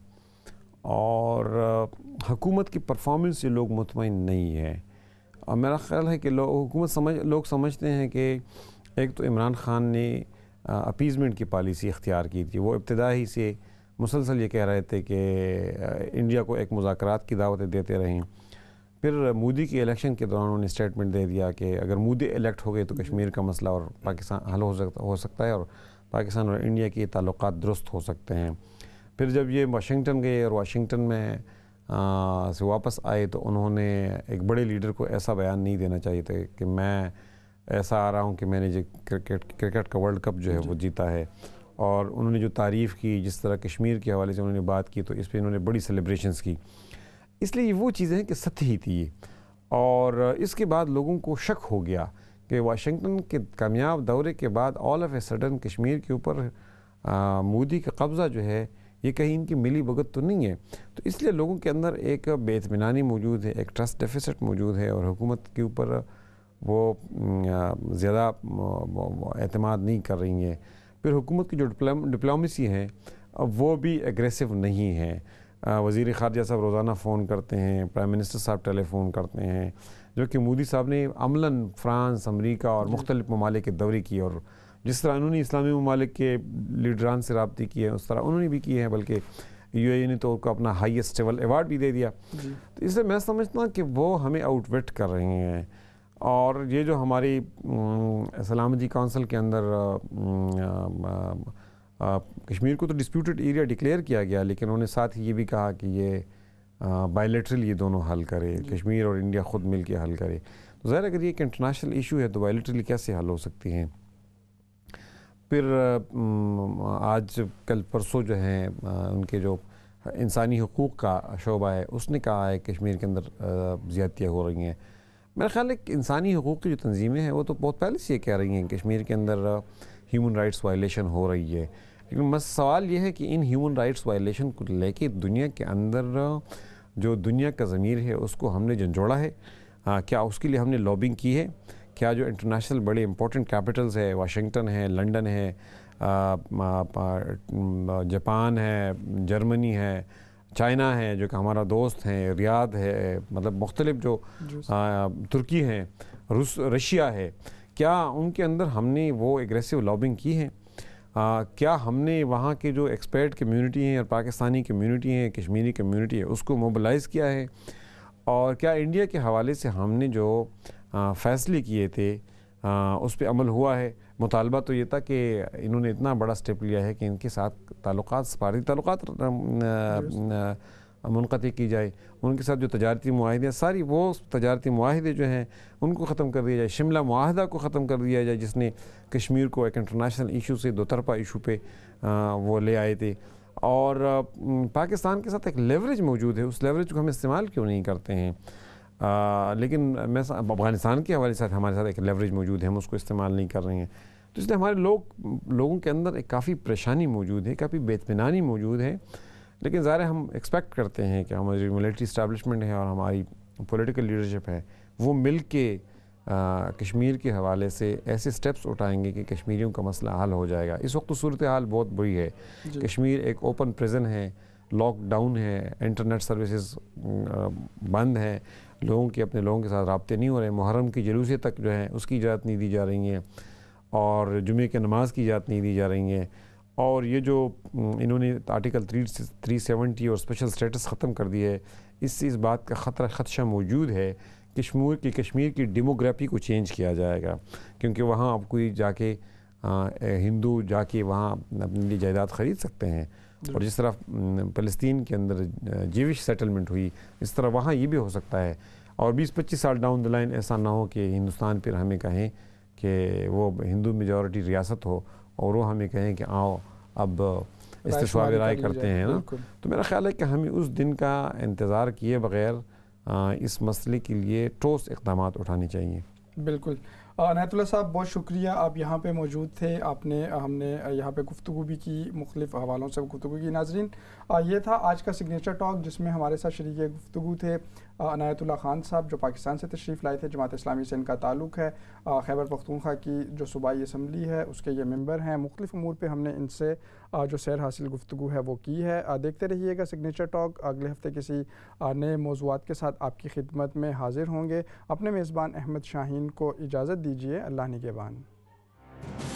Speaker 2: اور حکومت کی پرفارمنس سے لوگ مطمئن نہیں ہیں. اور میرا خیال ہے کہ لوگ سمجھتے ہیں کہ ایک تو عمران خان نے اپیزمنٹ کی پالیسی اختیار کی تھی. وہ ابتدائی سے مسلسل یہ کہہ رہے تھے کہ انڈیا کو ایک مذاکرات کی دعوتیں دیتے رہیں. پھر مودی کے الیکشن کے دوران انہوں نے اسٹیٹمنٹ دے دیا کہ اگر مودی الیکٹ ہو گئے تو کشمیر کا مسئلہ اور پاکستان حل ہو سکتا ہے, اور پاکستان اور انڈیا کے تعلقات درست ہو سکتے ہیں. پھر جب یہ واشنگٹن گئے اور واشنگٹن میں سے واپس آئے تو انہوں نے ایک بڑے لیڈر کو ایسا بیان نہیں دینا چاہیے تھا کہ میں ایسا آ رہا ہوں کہ میں نے جو کرکٹ کا ورلڈ کپ جو ہے وہ جیتا ہے. اور انہوں نے جو تعریف کی, جس طرح کشمیر کے حوالے سے انہوں نے بات کی, تو اس پہ انہوں نے بڑی سیلیبریشنز کی. اس لیے یہ وہ چیزیں ہیں کہ سطحی تھی. اور اس کے بعد لوگوں کو شک ہو گیا کہ واشنگٹن کے کامیاب دورے کے بعد all of a sudden Kashmir کے اوپر مودی کا قبضہ جو ہے یہ کہیں ان کی ملی بھگت تو نہیں ہے. تو اس لیے لوگوں کے اندر ایک بے اطمینانی موجود ہے, ایک ٹرسٹ ڈیفیسٹ موجود ہے, اور حکومت کے اوپر وہ زیادہ اعتماد نہیں کر رہی ہیں. پھر حکومت کی جو ڈپلومیسی ہے وہ بھی ایگریسو نہیں ہے. وزیر خارجہ صاحب روزانہ فون کرتے ہیں, پرائم منسٹر صاحب ٹیلی فون کرتے ہیں, جو کہ مودی صاحب نے عملاً فرانس, امریکہ اور مختلف ممالک کے دورے کیے, اور جس طرح انہوں نے اسلامی ممالک کے لیڈران سے رابطے کیے ہیں اس طرح انہوں نے بھی کیے ہیں, بلکہ UAE نے تو ان کو اپنا ہائیسٹ لیول ایوارڈ بھی دے دیا. تو اس لیے میں سمجھتا ہوں کہ وہ ہمیں آؤٹ وٹ کر رہے ہیں. اور یہ جو ہماری سلامتی کونسل کے اندر کشمیر کو تو ڈسپیوٹڈ ایریا ڈکلیئر کیا گیا, لیکن انہوں نے ساتھ ہی یہ بھی کہا کہ یہ بائیلیٹرل یہ دونوں حل کرے, کشمیر اور انڈیا خود مل کے حل کرے. تو ظاہر اگر یہ ایک انٹرنیشنل ایشو ہے تو بائیلیٹرلی کیسے حل ہو سکتی ہیں. پھر آج کل پرسوں جو ہیں ان کے جو انسانی حقوق کا شعبہ ہے اس نے کہا ہے کشمیر کے اندر زیادتیاں ہو رہی ہیں. میرا خیال ہے کہ انسانی حقوق کی جو تنظیمیں ہیں وہ تو بہت پہلے سے یہ کہہ رہی ہیں کشمیر کے اندر ہیومن رائٹس وائلیشن ہو رہی ہے. لیکن بس سوال یہ ہے کہ ان ہیومن رائٹس وائلیشن کو لے کے دنیا کے اندر جو دنیا کا ضمیر ہے اس کو ہم نے جھنجھوڑا ہے. کیا اس کے لیے ہم نے لابنگ کی ہے؟ کیا جو انٹرنیشنل بڑے امپورٹنٹ کیپٹلز ہے، واشنگٹن ہے، لنڈن ہے، جاپان ہے، جرمنی ہے، چائنا ہے جو کہ ہمارا دوست ہیں، ریاض ہے، مطلب مختلف جو ترکی ہیں، رشیا ہے، کیا ان کے اندر ہم نے وہ ایگریسو لابنگ کی ہے؟ کیا ہم نے وہاں کے جو ایکسپرٹ کمیونٹی ہیں اور پاکستانی کمیونٹی ہیں، کشمیری کمیونٹی ہے، اس کو موبلائز کیا ہے؟ اور کیا انڈیا کے حوالے سے ہم نے جو فیصلے کیے تھے اس پہ عمل ہوا ہے؟ مطالبہ تو یہ تھا کہ انہوں نے اتنا بڑا سٹیپ لیا ہے کہ ان کے ساتھ تعلقات، سفارتی تعلقات منقطع کی جائے، ان کے ساتھ جو تجارتی معاہدے، ساری وہ تجارتی معاہدے جو ہیں ان کو ختم کر دیا جائے. شملہ معاہدہ کو ختم کر دیا جائے جس نے کشمیر کو ایک انٹرنیشنل ایشو سے دو طرفہ ایشو پہ وہ لے آئے تھے. اور پاکستان کے ساتھ ایک لیوریج موجود ہے، اس لیوریج کو ہم استعمال کیوں نہیں کرتے ہیں؟ لیکن میں افغانستان کے حوالے سے ہمارے ساتھ ایک لیوریج موجود ہے، ہم اس کو استعمال نہیں کر رہے ہیں. تو اس لیے ہمارے لوگوں کے اندر ایک کافی پریشانی موجود ہے، کافی بے اطمینانی موجود ہے. لیکن ظاہر ہم ایکسپیکٹ کرتے ہیں کہ ہماری ملٹری اسٹیبلشمنٹ ہے اور ہماری پولیٹیکل لیڈرشپ ہے، وہ مل کے کشمیر کے حوالے سے ایسے سٹیپس اٹھائیں گے کہ کشمیریوں کا مسئلہ حل ہو جائے گا. اس وقت تو صورتحال بہت بری ہے. کشمیر ایک اوپن پریزن ہے، لاک ڈاؤن ہے، انٹرنیٹ سروسز بند ہیں، اپنے لوگوں کے ساتھ رابطے نہیں ہو رہے. محرم کی جلوسیں تک جو ہیں اس کی اجازت نہیں دی جا رہی ہیں، اور جمعے کی نماز کی اجازت نہیں دی جا رہی ہیں. اور یہ جو انہوں نے آرٹیکل 370 اور اسپیشل سٹیٹس ختم کر دیا ہے، اس سے اس بات کا خدشہ موجود ہے کشمیر کی ڈیموگرافی کو چینج کیا جائے گا، کیونکہ وہاں اب کوئی جا کے ہندو جا کے وہاں اپنے لیے جائیداد خرید سکتے ہیں. اور جس طرح فلسطین کے اندر جیوش سیٹلمنٹ ہوئی، اس طرح وہاں یہ بھی ہو سکتا ہے. اور 20-25 سال ڈاؤن دی لائن ایسا نہ ہو کہ ہندوستان پھر ہمیں کہیں کہ وہ ہندو میجورٹی ریاست ہو اور وہ ہمیں کہیں کہ آؤ اب استشفاء رائے کرتے ہیں نا. تو میرا خیال ہے کہ ہمیں اس دن کا انتظار کیے بغیر اس مسئلے کے لیے ٹھوس اقدامات اٹھانے چاہیے.
Speaker 1: بالکل. عنایت اللہ صاحب بہت شکریہ، آپ یہاں پہ موجود تھے، ہم نے یہاں پہ گفتگو بھی کی، مختلف حوالوں سے گفتگو کی. ناظرین، یہ تھا آج کا سگنیچر ٹاک جس میں ہمارے ساتھ شریک گفتگو تھے عنایت اللہ خان صاحب جو پاکستان سے تشریف لائے تھے. جماعت اسلامی سے ان کا تعلق ہے، خیبر پختونخوا کی جو صوبائی اسمبلی ہے اس کے یہ ممبر ہیں. مختلف امور پہ ہم نے ان سے جو سیر حاصل گفتگو ہے وہ کی ہے. دیکھتے رہیے گا سگنیچر ٹاک. اگلے ہفتے کسی نئے موضوعات کے ساتھ آپ کی خدمت میں حاضر ہوں گے. اپنے میزبان احمد شاہین کو اجازت دیجیے. اللہ نگہبان.